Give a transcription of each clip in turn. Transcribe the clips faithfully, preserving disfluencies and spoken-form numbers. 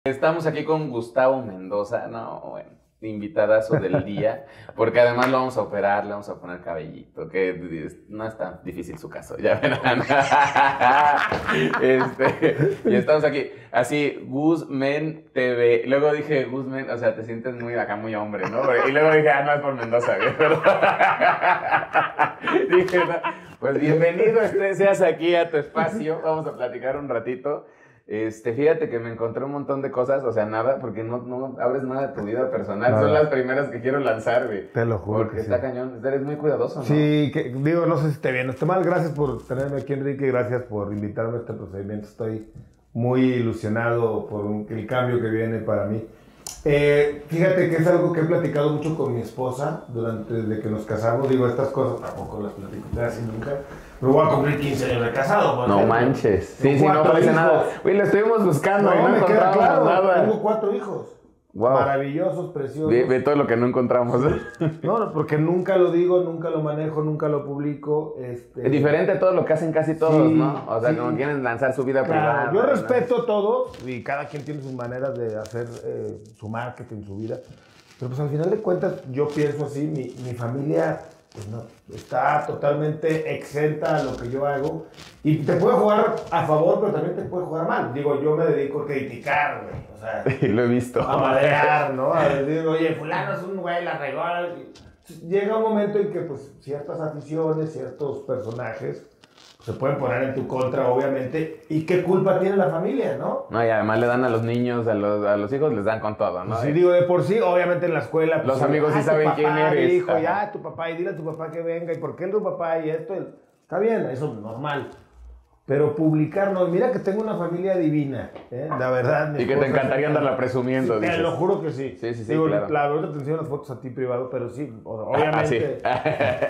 Estamos aquí con Gustavo Mendoza, no, bueno, invitadazo del día, porque además lo vamos a operar, le vamos a poner cabellito, que no es tan difícil su caso, ya verán. Este, y estamos aquí, así, Guzmen T V, luego dije, Guzmen, o sea, te sientes muy acá, muy hombre, ¿no? Y luego dije, ah, no, es por Mendoza, güey, pero... dije, no, pues bienvenido, este, seas aquí a tu espacio, vamos a platicar un ratito. Este, fíjate que me encontré un montón de cosas, o sea, nada, porque no, no abres nada de tu vida personal. Nada. Son las primeras que quiero lanzar, güey. Te lo juro. Porque está sí. cañón, eres muy cuidadoso, ¿no? Sí, que, digo, no sé si esté bien o esté mal. Gracias por tenerme aquí, Enrique. Gracias por invitarme a este procedimiento. Estoy muy ilusionado por un, el cambio que viene para mí. Eh, fíjate que es algo que he platicado mucho con mi esposa durante desde que nos casamos. Digo, estas cosas tampoco las platico casi nunca. Me voy a cumplir quince años de casado. No ejemplo. Manches. Sí, sí, no parece nada. Güey, lo estuvimos buscando no, y no me encontramos queda claro, nada. Tengo cuatro hijos. Wow. Maravillosos, preciosos. Ve, ve todo lo que no encontramos. No, no, porque nunca lo digo, nunca lo manejo, nunca lo publico. Este... Es diferente a todo lo que hacen casi todos, sí, ¿no? O sea, sí. Como quieren lanzar su vida claro, privada. Yo respeto ¿no? todo y cada quien tiene sus maneras de hacer eh, su marketing, su vida. Pero pues al final de cuentas yo pienso así, mi, mi familia pues no, está totalmente exenta a lo que yo hago. Y te puede jugar a favor, pero también te puede jugar mal. Digo, yo me dedico a criticar, güey. O sea, lo he visto. A madrear, ¿no? A decir, oye, fulano es un güey, la regó. Llega un momento en que, pues, ciertas aficiones, ciertos personajes se pueden poner en tu contra, obviamente. ¿Y qué culpa tiene la familia, no? No, y además le dan a los niños, a los, a los hijos les dan con todo, ¿no? Pues sí, digo, de por sí, obviamente en la escuela... Pues, los amigos sí saben papá, quién eres. Hijo, ya, tu papá, y dile a tu papá que venga, y por qué tu papá, y esto... Está bien, eso es normal. Pero publicar, no, mira que tengo una familia divina, ¿eh? La verdad. Y que te encantaría andarla presumiendo, sí, dices. Te lo juro que sí. Sí, sí, sí, digo, claro. La verdad te enseño las fotos a ti privado, pero sí, obviamente. Ah,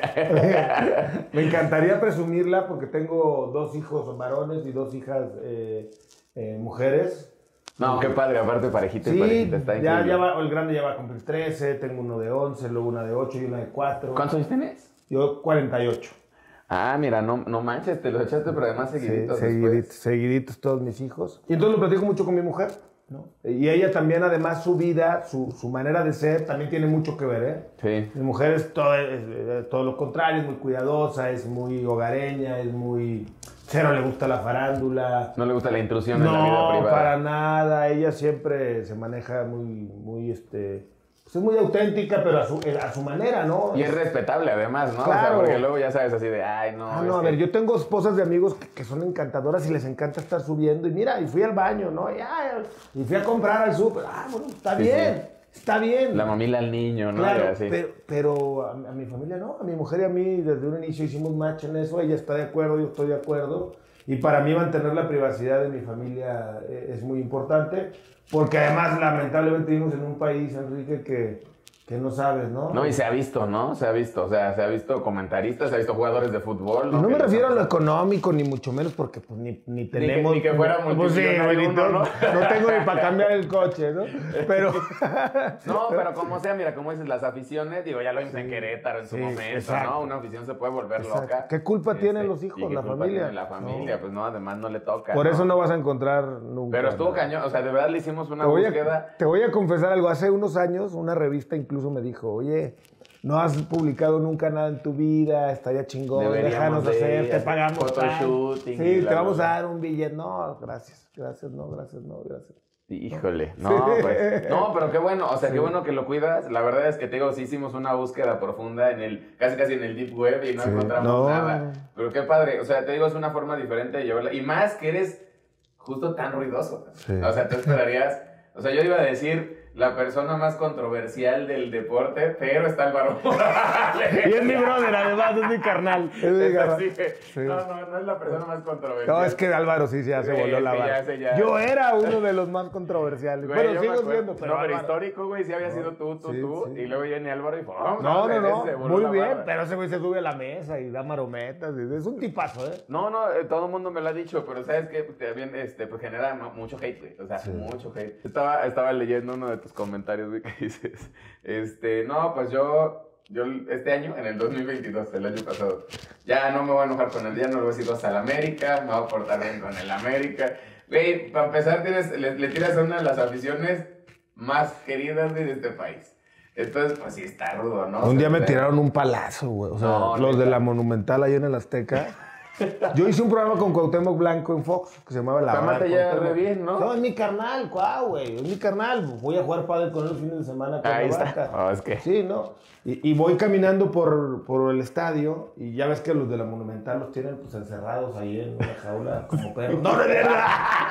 sí. Me encantaría presumirla porque tengo dos hijos varones y dos hijas eh, eh, mujeres. No, qué padre, aparte parejita y sí, parejita, está ya, ya va, el grande ya va a cumplir trece, tengo uno de once, luego una de ocho y una de cuatro. ¿Cuántos años tienes? Yo cuarenta y ocho. Ah, mira, no, no manches, te lo echaste, pero además seguiditos sí, seguiditos, seguiditos todos mis hijos. Y entonces lo platico mucho con mi mujer, ¿no? Y ella también, además, su vida, su, su manera de ser, también tiene mucho que ver, ¿eh? Sí. Mi mujer es todo, es todo lo contrario, es muy cuidadosa, es muy hogareña, es muy... Cero le gusta la farándula. No le gusta la intrusión no, en la vida privada. No, para nada. Ella siempre se maneja muy, muy, este... Pues es muy auténtica, pero a su, a su manera, ¿no? Y es respetable, además, ¿no? Claro. O sea, porque luego ya sabes así de, ay, no. Ah, no, a que... ver, yo tengo esposas de amigos que, que son encantadoras y les encanta estar subiendo. Y mira, y fui al baño, ¿no? Y, ay, y fui a comprar al súper. Ah, bueno, está sí, bien, sí. está bien. La mamila al niño, ¿no? Claro, pero, pero a, a mi familia no. A mi mujer y a mí desde un inicio hicimos match en eso. Ella está de acuerdo, yo estoy de acuerdo. Y para mí mantener la privacidad de mi familia es muy importante. Porque además, lamentablemente, vivimos en un país, Enrique, que... Que no sabes, ¿no? No, y se ha visto, ¿no? Se ha visto, o sea, se ha visto comentaristas, se ha visto jugadores de fútbol. No, no me refiero a lo económico, ni mucho menos, porque pues ni, ni tenemos... Ni que, ni que fuera multimillonario, pues, sí, ¿no? ¿no? No tengo ni para cambiar el coche, ¿no? Pero... No, pero como sea, mira, como dices, las aficiones, digo, ya lo vimos sí, en Querétaro en su sí, momento, exacto. ¿no? Una afición se puede volver exacto. loca. ¿Qué culpa este, tienen los hijos, la familia? La familia, no. Pues no, además no le toca. Por ¿no? eso no vas a encontrar nunca. Pero estuvo cañón, o sea, de verdad le hicimos una te búsqueda. A, te voy a confesar algo, hace unos años una revista incluso me dijo, oye, no has publicado nunca nada en tu vida, estaría chingón, deberíamos déjanos de hacer, te pagamos photoshooting. Sí, te vamos a dar un billete. No, gracias, gracias, no, gracias, no, gracias. Híjole, no, pues, no, pero qué bueno, o sea, sí. qué bueno que lo cuidas. La verdad es que te digo, sí hicimos una búsqueda profunda en el, casi casi en el deep web y no sí, encontramos no. nada. Pero qué padre, o sea, te digo, es una forma diferente de llevarla. Y más que eres justo tan ruidoso. Sí. O sea, tú esperarías, o sea, yo iba a decir la persona más controversial del deporte, pero está Álvaro Morales. Y es mi brother, además, es mi carnal. Es mi es carnal. Así que, sí. No, no, no es la persona más controversial. No, es que Álvaro sí ya se voló la barra. Yo era uno de los más controversiales. Güey, pero sigo siendo, pero no, pero Álvaro. histórico, güey, sí había no, sido tú, tú, sí, tú. Sí. Y luego viene Álvaro y ¡pum! No, no, no, no muy bien, barra. Pero ese güey se sube a la mesa y da marometas. Es un tipazo, ¿eh? No, no, eh, todo el mundo me lo ha dicho, pero ¿sabes qué? También este, pues genera mucho hate, güey. O sea, sí. mucho hate. Estaba, estaba leyendo uno de tus comentarios, güey, que dices, este, no, pues yo, yo este año, en el dos mil veintidós, el año pasado, ya no me voy a enojar con el día, no lo voy a decir hasta el América, me voy a portar bien con el América. Güey, para empezar, tienes, le, le tiras a una de las aficiones más queridas de este país. Entonces, pues sí está rudo, ¿no? Un o sea, día me o sea, tiraron un palazo, güey. O sea, no, los neta. de la Monumental ahí en el Azteca. Yo hice un programa con Cuauhtémoc Blanco en Fox que se llamaba La Hora Además de te lleva Cuauhtémoc. re bien, ¿no? No, es mi carnal, cuau, güey. Es mi carnal. Voy a jugar pádel con él el fin de semana. Con Ahí la está. vaca. Oh, es que- Sí, ¿no? Y, y voy caminando por, por el estadio y ya ves que los de la Monumental los tienen pues encerrados ahí en una jaula como perros. ¡No, no es verdad!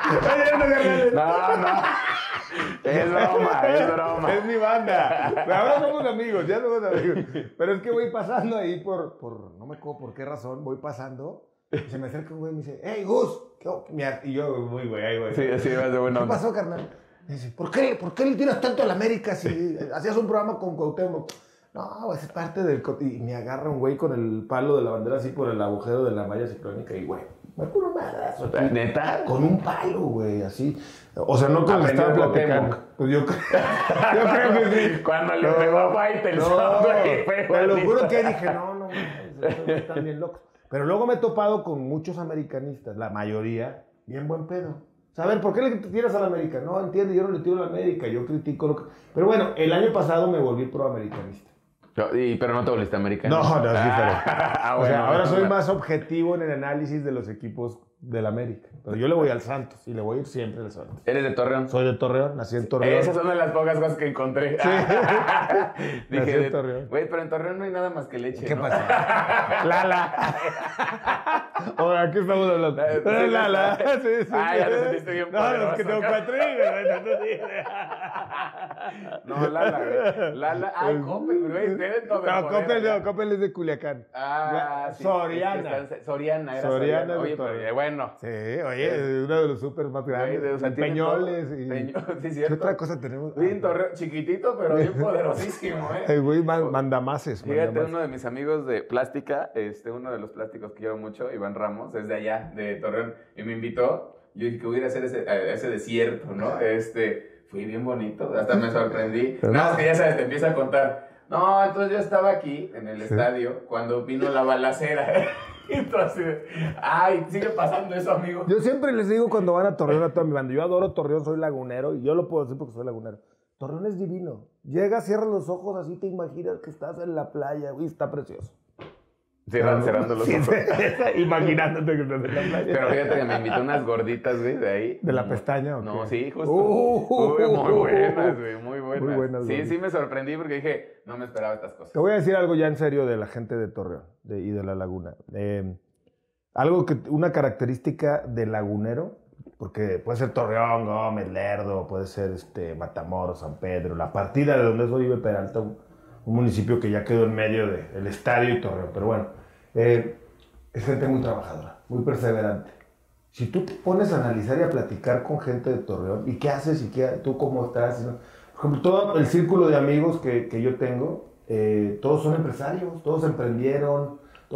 No, no. Es broma, es broma. Es mi banda. Pero ahora somos amigos, ya somos amigos. Pero es que voy pasando ahí por, por no me acuerdo por qué razón, voy pasando y se me acerca un güey y me dice, hey, Gus. ¿Qué? Y yo, muy güey, ahí, güey. Sí, sí, vas de buena ¿Qué onda. pasó, carnal? Me dice, ¿por qué, ¿por qué le tiras tanto a la América si hacías un programa con Cuauhtémoc? No, güey, es parte del... co-". Y me agarra un güey con el palo de la bandera así por el agujero de la malla ciclónica y, güey, me pone un madrazo aquí. ¿Neta? Con un palo, güey, así. O sea, no como Aprendió estaba de platicando. Cuauhtémoc. Pues yo, creo- yo creo que sí. Cuando le pegó a Faitelson, no, güey, fue te lo igualito. juro que dije, no, no, no, están bien locos. Pero luego me he topado con muchos americanistas, la mayoría, bien buen pedo. O sea, a ver, ¿por qué le tiras a la América? No, entiende, yo no le tiro a la América, yo critico lo que... Pero bueno, el año pasado me volví proamericanista. Yo- y- pero no te volviste americano. No, no, es diferente. Ah, O sea, bueno, ahora soy bueno. más objetivo en el análisis de los equipos del América. Pero yo le voy al Santos y le voy a ir siempre al Santos. ¿Eres de Torreón? Soy de Torreón, nací en Torreón. Esas son de las pocas cosas que encontré. Nací Dije, en de- Torreón. güey, pero en Torreón no hay nada más que leche, ¿Qué ¿no? pasa? Lala. Ahora, ¿qué estamos hablando? Sí, Pero es Lala. sí. Sí, sí. Ah, ya te sentiste bien No, no, es poderoso, que tengo acá. cuatro hijos. No, Lala, güey. Lala. Ay, Coppel, güey. Tienen todo el No, poder Coppel allá. no, Coppel es de Culiacán. Ah, sí. Soriana. Es que están- Soriana, era Soriana Soriana. de Oye, Torreón. pero eh, bueno. Sí, oye, uno de los súper más Güey, grandes. de- o sea, tiene Peñoles todo. y... Peño- sí, ¿Qué cierto. otra cosa tenemos? Bien Torreón, chiquitito, pero bien poderosísimo, ¿eh? El güey man- mandamases. Fíjate, mandamases. uno de mis amigos de plástica, este, uno de los plásticos que quiero mucho, Iván Ramos, es de allá, de Torreón, y me invitó. Yo dije que hubiera hacer ese, a ese desierto, ¿no? Este, fui bien bonito, hasta me sorprendí. Pero Nada no. más que ya sabes, te empieza a contar. No, entonces yo estaba aquí, en el estadio, cuando vino la balacera. Entonces, ay, sigue pasando eso, amigo. Yo siempre les digo cuando van a Torreón a toda mi banda, yo adoro Torreón, soy lagunero y yo lo puedo decir porque soy lagunero. Torreón es divino. Llegas, cierras los ojos, así te imaginas que estás en la playa, güey, está precioso. Cierran, cerrando los Sí, ojos. sí, imaginándote que estás en la playa. Pero fíjate que me invitó unas gorditas, güey, de ahí. ¿De la Muy- pestaña o No, qué? sí, justo. Uh, Uy, muy buenas, güey, muy buenas. Muy buenas, Sí, güey. sí me sorprendí porque dije, no me esperaba estas Te cosas. voy a decir algo ya en serio de la gente de Torreón de- y de la laguna. Eh, algo que, una característica del lagunero, porque puede ser Torreón, Gómez, Lerdo, puede ser este, Matamoros, San Pedro, la partida de donde es Oribe Peralta, un, un municipio que ya quedó en medio del estadio y Torreón. Pero bueno, eh, es gente muy trabajadora, muy perseverante. Si tú te pones a analizar y a platicar con gente de Torreón, ¿y qué haces? ¿Y qué, tú cómo estás? Por ejemplo, todo el círculo de amigos que, que yo tengo, eh, todos son empresarios, todos emprendieron,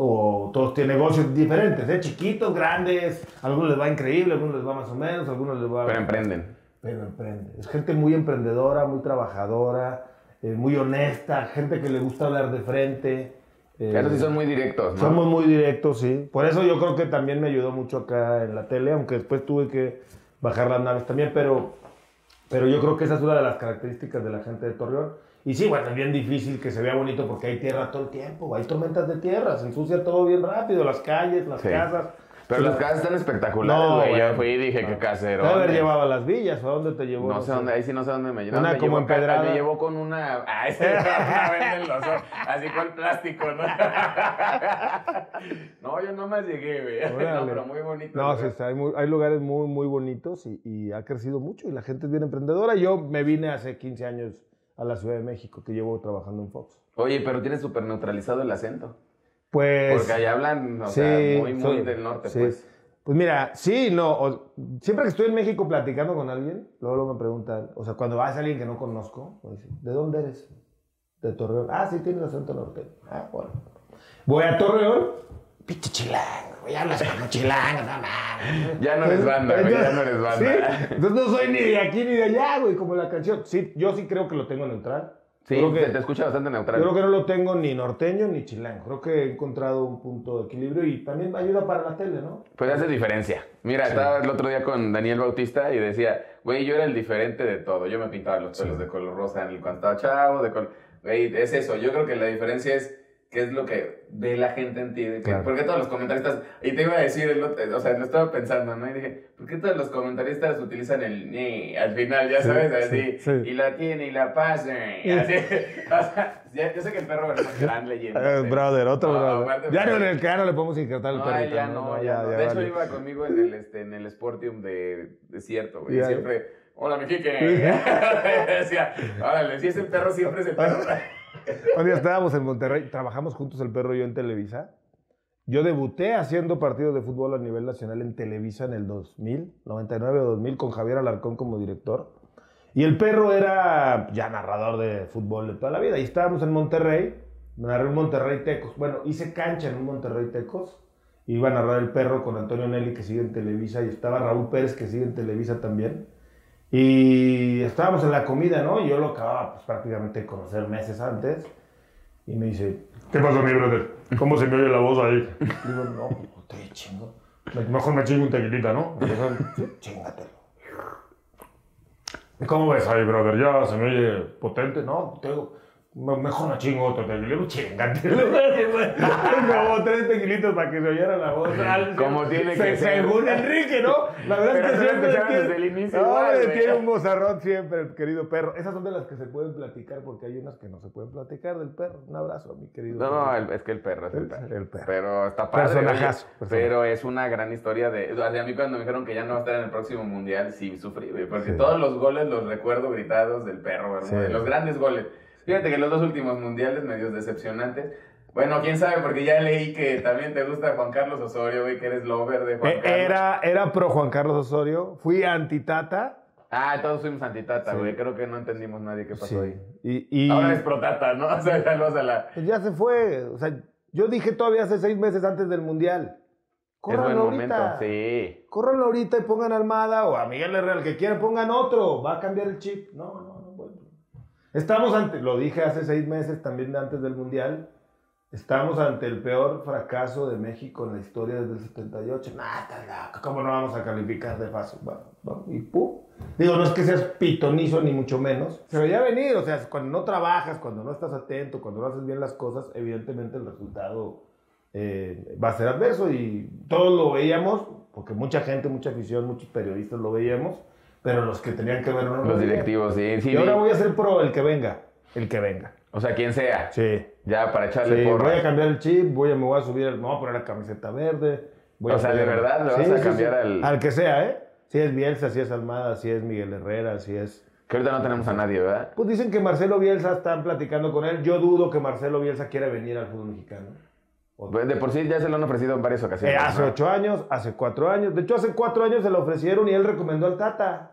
o todos tienen negocios diferentes, ¿eh? Chiquitos, grandes, a algunos les va increíble, a algunos les va más o menos, a algunos les va... Pero emprenden. Pero emprende. Es gente muy emprendedora, muy trabajadora, eh, muy honesta, gente que le gusta hablar de frente. eh, Esos sí son muy directos, ¿no? Somos muy directos, sí. Por eso yo creo que también me ayudó mucho acá en la tele, aunque después tuve que bajar las naves también, pero, pero yo creo que esa es una de las características de la gente de Torreón. Y sí, bueno, es bien difícil que se vea bonito porque hay tierra todo el tiempo, hay tormentas de tierra, se ensucia todo bien rápido, las calles, las Sí. casas. Pero las casas están espectaculares, No, güey. güey. Yo fui y dije, No. qué casero. Te debe haber llevado a las villas, ¿o a dónde te llevó? No sé dónde, ahí sí no sé dónde me llevó. Una me como llevó acá, empedrada. Me llevó con una... Ah, ese una vez en los ojos, así con plástico, ¿no? No, yo nomás llegué, güey. Órale. No, pero muy bonito. No, güey. sí, está, hay, muy- hay lugares muy, muy bonitos y, y ha crecido mucho y la gente es bien emprendedora. Yo me vine hace quince años a la Ciudad de México, que llevo trabajando en Fox. Oye, pero tienes súper neutralizado el acento. Pues... Porque allá hablan, o sí, sea, muy, muy soy- del norte, sí. pues. Pues mira, sí, no. o- siempre que estoy en México platicando con alguien, luego, luego me preguntan, o sea, cuando vas a alguien que no conozco, me dicen, ¿de dónde eres? De Torreón. Ah, sí, tienes acento norteño. Ah, bueno. Voy a Torreón, pinche chilango, güey, hablas como chilango, no mames. Ya no eres banda, güey, ya no eres banda. ¿Sí? Entonces no soy ni de aquí ni de allá, güey, como la canción. Sí, yo sí creo que lo tengo neutral. Sí, creo que, te escucha bastante neutral. Yo creo que no lo tengo ni norteño ni chilango. Creo que he encontrado un punto de equilibrio y también ayuda para la tele, ¿no? Pues hace diferencia. Mira, sí. Estaba el otro día con Daniel Bautista y decía, güey, yo era el diferente de todo. Yo me pintaba los pelos sí. de color rosa en el cuando estaba chavo, de color... Güey, es eso. Yo creo que la diferencia es qué es lo que ve la gente en ti. De que, claro. Porque todos los comentaristas... Y te iba a decir, el otro, o sea, lo estaba pensando, ¿no? Y dije, ¿por qué todos los comentaristas utilizan el ni al final, ya sabes? Sí, así, sí, sí. Y la tiene y la pasa. Así, o sea, ya, yo sé que el perro es una gran leyenda. Eh, brother, otro no, brother. Aparte, ya no, en el que ya no le podemos injertar el no, perro. Ya no, no, ya no. De hecho, vale. Iba conmigo en el, este, en el Sportium de Desierto, güey. Yeah. Siempre, hola, mi Kike. Decía, órale, si es el perro, siempre es el perro. Cuando ya estábamos en Monterrey, trabajamos juntos el perro y yo en Televisa. Yo debuté haciendo partidos de fútbol a nivel nacional en Televisa en el dos mil, noventa y nueve o dos mil, con Javier Alarcón como director. Y el perro era ya narrador de fútbol de toda la vida. Y estábamos en Monterrey, narré un Monterrey Tecos. Bueno, hice cancha en un Monterrey Tecos. Iba a narrar el perro con Antonio Nelly, que sigue en Televisa, y estaba Raúl Pérez, que sigue en Televisa también. Y estábamos en la comida, ¿no? Y yo lo acababa pues, prácticamente de conocer meses antes. Y me dice, ¿qué pasó, mi brother? ¿Cómo se me oye la voz ahí? Digo, no, pues te chingo. Mejor me chingo un tequilita, ¿no? Sí, chingatelo. ¿Cómo ves ahí, brother? ¿Ya se me oye potente? No, te digo, mejor me chingo otro tequilito. Chingatelo. Como tres tequilitos para que se oyera la voz. Como tiene se, que ser. Según Enrique, ¿no? La verdad Pero es que siempre tiene, desde el inicio. No, igual, tiene un bozarrón siempre, el querido perro. Esas son de las que se pueden platicar, porque hay unas que no se pueden platicar del perro. Un abrazo a mi querido No, perro. no, el, es que el perro es el, el perro. El perro. Pero está padre. Personajazo. Oye, pero es una gran historia de... O sea, a mí cuando me dijeron que ya no va a estar en el próximo Mundial, sí sufrí, güey. Porque sí. Todos los goles los recuerdo gritados del perro, sí. De los grandes goles. Fíjate que los dos últimos mundiales medios decepcionantes. Bueno, quién sabe, porque ya leí que también te gusta Juan Carlos Osorio, güey, que eres lover de Juan Carlos. Era, era pro Juan Carlos Osorio, fui anti-Tata. Ah, todos fuimos anti-Tata, güey, sí. Creo que no entendimos nadie qué pasó sí. ahí. Y, y... Ahora es pro-Tata, ¿no? O sea, ya, no, la... pues ya se fue, o sea, yo dije todavía hace seis meses antes del mundial. Córranlo ahorita. Momento. Sí. Córranlo ahorita y pongan a Almada o a Miguel Herrera, el que quiera, pongan otro, va a cambiar el chip. No, no, no, bueno. Estamos ante, lo dije hace seis meses también antes del Mundial, estamos ante el peor fracaso de México en la historia desde el setenta y ocho. Nah, ¿cómo no vamos a calificar de fácil? Bueno, bueno, y pum. Digo, no es que seas pitonizo ni mucho menos. Se veía venir, o sea, cuando no trabajas, cuando no estás atento, cuando no haces bien las cosas, evidentemente el resultado eh, va a ser adverso y todos lo veíamos, porque mucha gente, mucha afición, muchos periodistas lo veíamos. Pero los que tenían que ver no Los directivos, sí, sí. Y ahora voy a ser pro el que venga. El que venga. O sea, quien sea. Sí. Ya, para echarle sí, porras. Voy a cambiar el chip, voy a, me voy a subir, el, me voy a poner la camiseta verde. Voy o a sea, poner, de verdad, le vas sí, a sí, cambiar sí. al... Al que sea, ¿eh? Si es Bielsa, si es Almada, si es Miguel Herrera, si es... Que ahorita no tenemos a nadie, ¿verdad? Pues dicen que Marcelo Bielsa están platicando con él. Yo dudo que Marcelo Bielsa quiera venir al fútbol mexicano. Pues de por sí ya se lo han ofrecido en varias ocasiones. Eh, hace ¿no? ocho años, hace cuatro años. De hecho, hace cuatro años se lo ofrecieron y él recomendó al Tata.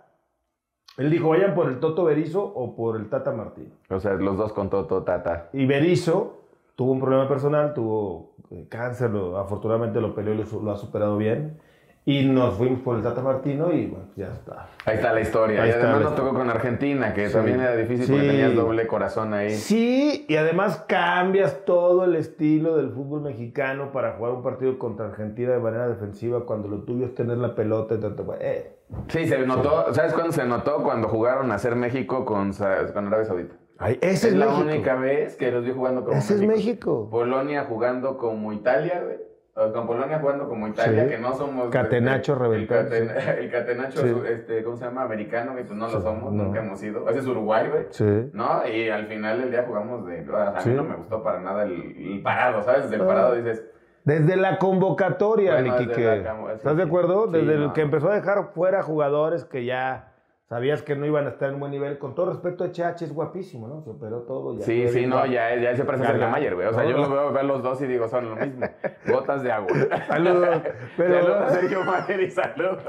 Él dijo, vayan por el Toto Berizzo o por el Tata Martino. O sea, los dos con Toto, Tata. Y Berizzo tuvo un problema personal, tuvo cáncer, lo, afortunadamente lo peleó y lo, lo ha superado bien. Y nos fuimos por el Tata Martino y bueno, ya está. Ahí está la historia. Ahí y además la nos tocó con Argentina, que sí. también era difícil sí. porque tenías doble corazón ahí. Sí, y además cambias todo el estilo del fútbol mexicano para jugar un partido contra Argentina de manera defensiva cuando lo tuyo es tener la pelota y tanto. Eh. Sí, se notó. Sí. ¿Sabes cuándo se notó? Cuando jugaron a hacer México con, con Arabia Saudita. Ay, ese es, es la México. única vez que los vi jugando como ese México. Es México. Polonia jugando como Italia, güey. Con Polonia jugando como Italia, sí. Que no somos... Catenacho este, reventado. El, caten, el catenacho, sí. este, ¿cómo se llama? Americano, que pues no sí. lo somos, no. Nunca hemos sido. Ese es Uruguay, güey. Sí. ¿No? Y al final del día jugamos de... A sí. mí no me gustó para nada el, el parado, ¿sabes? Desde el parado dices... Desde la convocatoria, bueno, mi Quique. La, ¿estás de acuerdo? Sí, desde no. el que empezó a dejar fuera jugadores que ya... Sabías que no iban a estar en buen nivel. Con todo respeto, H H es guapísimo, ¿no? Se operó todo. Ya sí, sí, no, ya, ya se parece a Sergio Mayer, güey. O sea, no, yo no. lo veo ver los dos y digo, son lo mismo. Gotas de agua. Saludos. Pero... Saludos a Sergio Mayer y saludos.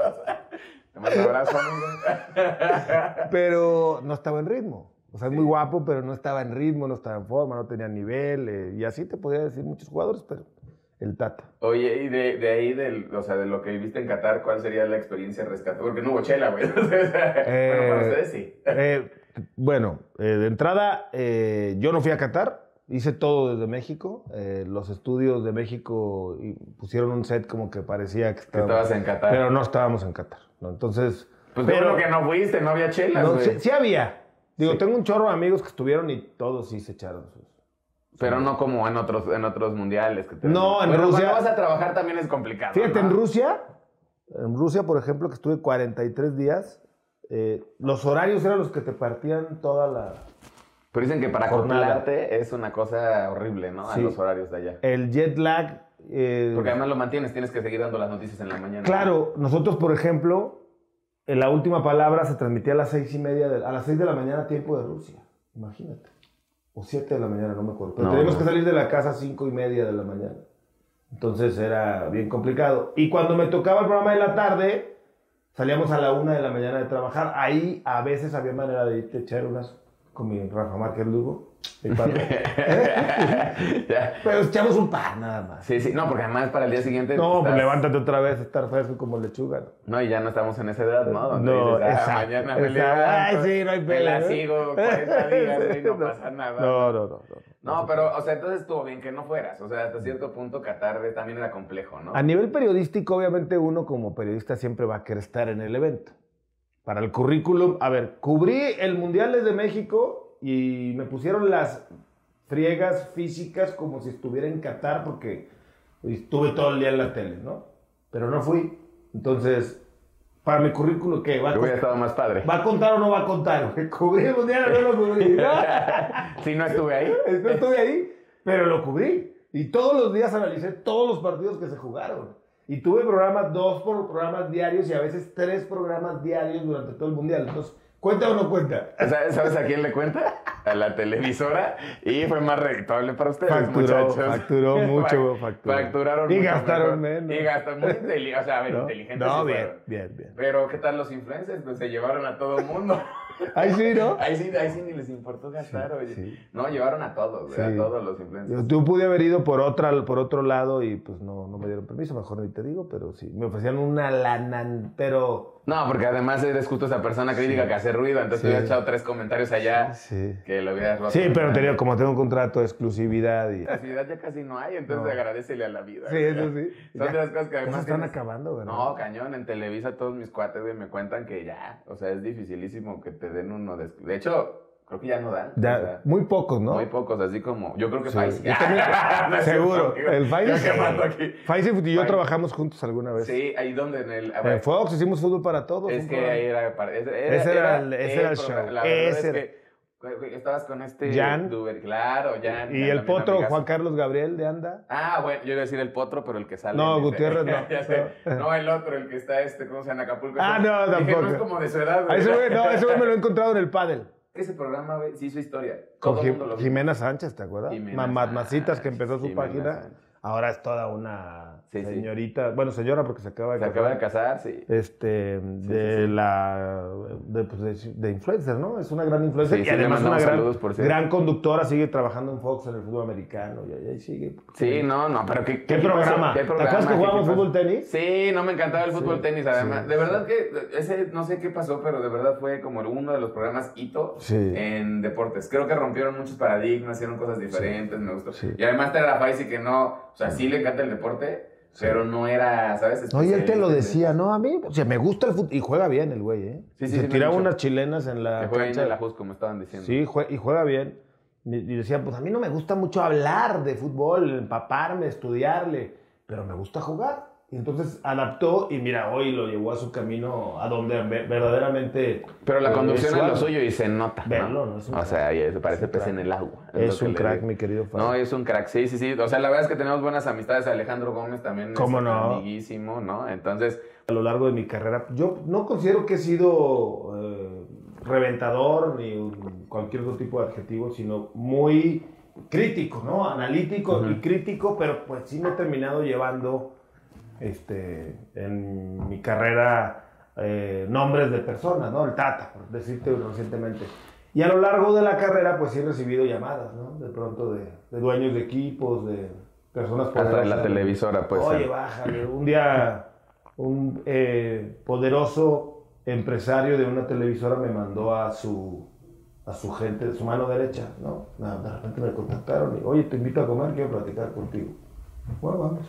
Te mando un abrazo, amigo. Pero no estaba en ritmo. O sea, es muy guapo, pero no estaba en ritmo, no estaba en forma, no tenía nivel. Eh, y así te podría decir muchos jugadores, pero... El Tata. Oye, y de, de ahí, del, o sea, de lo que viviste en Qatar, ¿cuál sería la experiencia rescatada? Porque no hubo chela, güey. O sea, eh, bueno, para ustedes sí. Eh, bueno, eh, de entrada, eh, yo no fui a Qatar, hice todo desde México. Eh, los estudios de México pusieron un set como que parecía que estábamos, estabas en Qatar. Pero no estábamos en Qatar, ¿no? Entonces... Pues pero bueno que no fuiste, no había chelas, no, güey. sí, sí había. Digo, Sí. tengo un chorro de amigos que estuvieron y todos sí se echaron sus... Pero no como en otros, en otros mundiales. Que te... No, en bueno, Rusia... cuando vas a trabajar también es complicado, Fíjate, ¿no? en Rusia, en Rusia, por ejemplo, que estuve cuarenta y tres días, eh, los horarios eran los que te partían toda la... Pero dicen que para jornada. acoplarte es una cosa horrible, ¿no? Sí. A los horarios de allá. El jet lag... eh, Porque además lo mantienes, tienes que seguir dando las noticias en la mañana. Claro, nosotros, por ejemplo, en la última palabra se transmitía a las seis y media, de, a las seis de la mañana, tiempo de Rusia. Imagínate. O siete de la mañana, no me acuerdo. Pero No, teníamos no. que salir de la casa a cinco y media de la mañana. Entonces era bien complicado. Y cuando me tocaba el programa de la tarde, salíamos a la una de la mañana de trabajar. Ahí a veces había manera de irte a echar unas con mi Rafa Márquez Lugo, mi padre. Ya. Pero echamos un par nada más. Sí, sí. No, porque además para el día siguiente... No, pues estás- levántate otra vez, estar fresco como lechuga. ¿no? No, y ya no estamos en esa edad, ¿no? Donde No, dices, ah, exacto, mañana me exacto. levanto, Ay, sí, no hay me pedo, la ¿eh? sigo cuarenta días, güey, no No. pasa nada. No, no, no. no. No, pero, o sea, entonces estuvo bien que no fueras. O sea, hasta cierto punto Qatar también era complejo, ¿no? A nivel periodístico, obviamente uno como periodista siempre va a querer estar en el evento. Para el currículum, a ver, cubrí el Mundial desde México y me pusieron las friegas físicas como si estuviera en Qatar porque estuve todo el día en la tele, ¿no? Pero no fui. Entonces, para mi currículum, ¿qué? ¿Va a, Yo hubiera contar, estado más padre. ¿va a contar o no va a contar? ¿Cubrí el Mundial o no lo cubrí? Si no estuve ahí. No estuve ahí, pero lo cubrí. Y todos los días analicé todos los partidos que se jugaron. Y tuve programas, dos por programas diarios y a veces tres programas diarios durante todo el Mundial. Entonces, ¿cuenta o no cuenta? O sea, ¿sabes a quién le cuenta? A la televisora. Y fue más rentable para ustedes, Facturó, muchachos. facturó mucho, facturó. Facturaron Y mucho gastaron mejor. menos. Y gastaron muy inteligentes. O sea, a ver, ¿No? inteligentes. No, sí bien, fueron. bien, bien. Pero, ¿qué tal los influencers? Pues se llevaron a todo el mundo. Ahí sí, ¿no? Ahí sí, ahí sí ni les importó gastar, Sí, oye. sí. No, llevaron a todos, Sí. a todos los influencers. Yo, yo pude haber ido por, otra, por otro lado y pues no, no me dieron permiso, mejor ni te digo, pero sí. Me ofrecían una lana, pero... No, porque además eres justo esa persona crítica Sí. que hace ruido, entonces Sí. te hubieras echado tres comentarios allá Sí. que lo hubieras roto. Sí, pero tenía, como tengo un contrato de exclusividad y... La ciudad ya casi no hay, entonces No. agradécele a la vida. Sí, güey. eso sí. Son Ya- de las cosas que ya además se están tienes- acabando, ¿verdad? No, cañón, en Televisa todos mis cuates, güey, me cuentan que ya, o sea, es dificilísimo que te den uno de... De hecho, creo que ya no dan. Ya, o sea, muy pocos, ¿no? muy pocos, así como... Yo creo que Sí. Faisy. Yo también- No es seguro. cierto, El Faisy. yo Sí. quemando aquí. Faisy y yo Faisy. trabajamos juntos alguna vez. Sí, ahí donde en el... a ver, En Fox hicimos fútbol para todos. es un que programa. ahí era... para- Ese Ese era el- ese era el programa. show. La verdad Ese es era. que güey, güey, estabas con este... Jan. Duber, claro, Jan. Y Jan, el también potro amigazo. Juan Carlos Gabriel de Anda. Ah, bueno, yo iba a decir el potro, pero el que sale. No, dice. Gutiérrez no. Ya sé. No, el otro, el que está este, ¿cómo se llama? En Acapulco. Ah, no, Dije, tampoco. no es como de su edad, Ah, güey. ese güey, no, ese güey me lo he encontrado en el pádel. Ese programa, güey, sí hizo historia. Con Todo el Jim- mundo lo vio. Jimena Sánchez, ¿te acuerdas? Jimena Mamatmacitas, que empezó su Jimena página. Sánchez. Ahora es toda una Sí, sí. señorita. Bueno, señora porque se acaba de Se acaba de casar, sí. Este, de sí, sí. la. De, pues, de, de influencer, ¿no? Es una gran influencer. Sí, y sí, le además una mandamos gran, saludos, por cierto. gran conductora, sigue trabajando en Fox en el fútbol americano. Y ahí sigue. Sí, no, no, pero ¿qué, ¿Qué programa? pasó? ¿Qué ¿Te acuerdas que ¿Qué jugábamos pasó? fútbol tenis? Sí, no me encantaba el fútbol Sí, tenis, además. sí, de verdad sí. que ese, no sé qué pasó, pero de verdad fue como uno de los programas hito Sí. en deportes. Creo que rompieron muchos paradigmas, hicieron cosas diferentes, me gustó. Sí. Y además te era Faisy que no, o sea, sí le encanta el deporte, pero no era, ¿sabes? No, y él te lo Especialista en- decía, no, a mí, o sea, me gusta el fútbol. Y juega bien el güey, ¿eh? Sí, sí, Se sí, me tiraba han dicho. unas chilenas en la Que juega ahí cancha. en la Jus, como estaban diciendo. Sí, jue- y juega bien. Y y decía, pues a mí no me gusta mucho hablar de fútbol, empaparme, estudiarle, pero me gusta jugar. Y entonces adaptó y mira, hoy lo llevó a su camino a donde ve- verdaderamente... Pero la eh, conducción es suave. lo suyo y se nota, Verlo, ¿no? ¿no? Es un O crack. sea, y eso parece Es un pez crack. en el agua. Es lo un que crack, le digo. mi querido Fabio. No, es un crack, sí, sí, sí. O sea, la verdad es que tenemos buenas amistades. Alejandro Gómez también ¿Cómo es no? amiguísimo, ¿no? Entonces, A lo largo de mi carrera, yo no considero que he sido eh, reventador ni un- cualquier otro tipo de adjetivo, sino muy crítico, ¿no? Analítico Ujú. y crítico, pero pues sí me he terminado llevando este, en mi carrera eh, nombres de personas, ¿no? El Tata, por decirte recientemente. Y a lo largo de la carrera, pues sí he recibido llamadas, ¿no? De pronto de, de dueños de equipos, de personas hasta de la poderosas. televisora, pues. Oye, bájale. Un día un eh, poderoso empresario de una televisora me mandó a su a su gente, su mano derecha, ¿no? De repente me contactaron y, oye, te invito a comer, quiero platicar contigo. Bueno, vamos.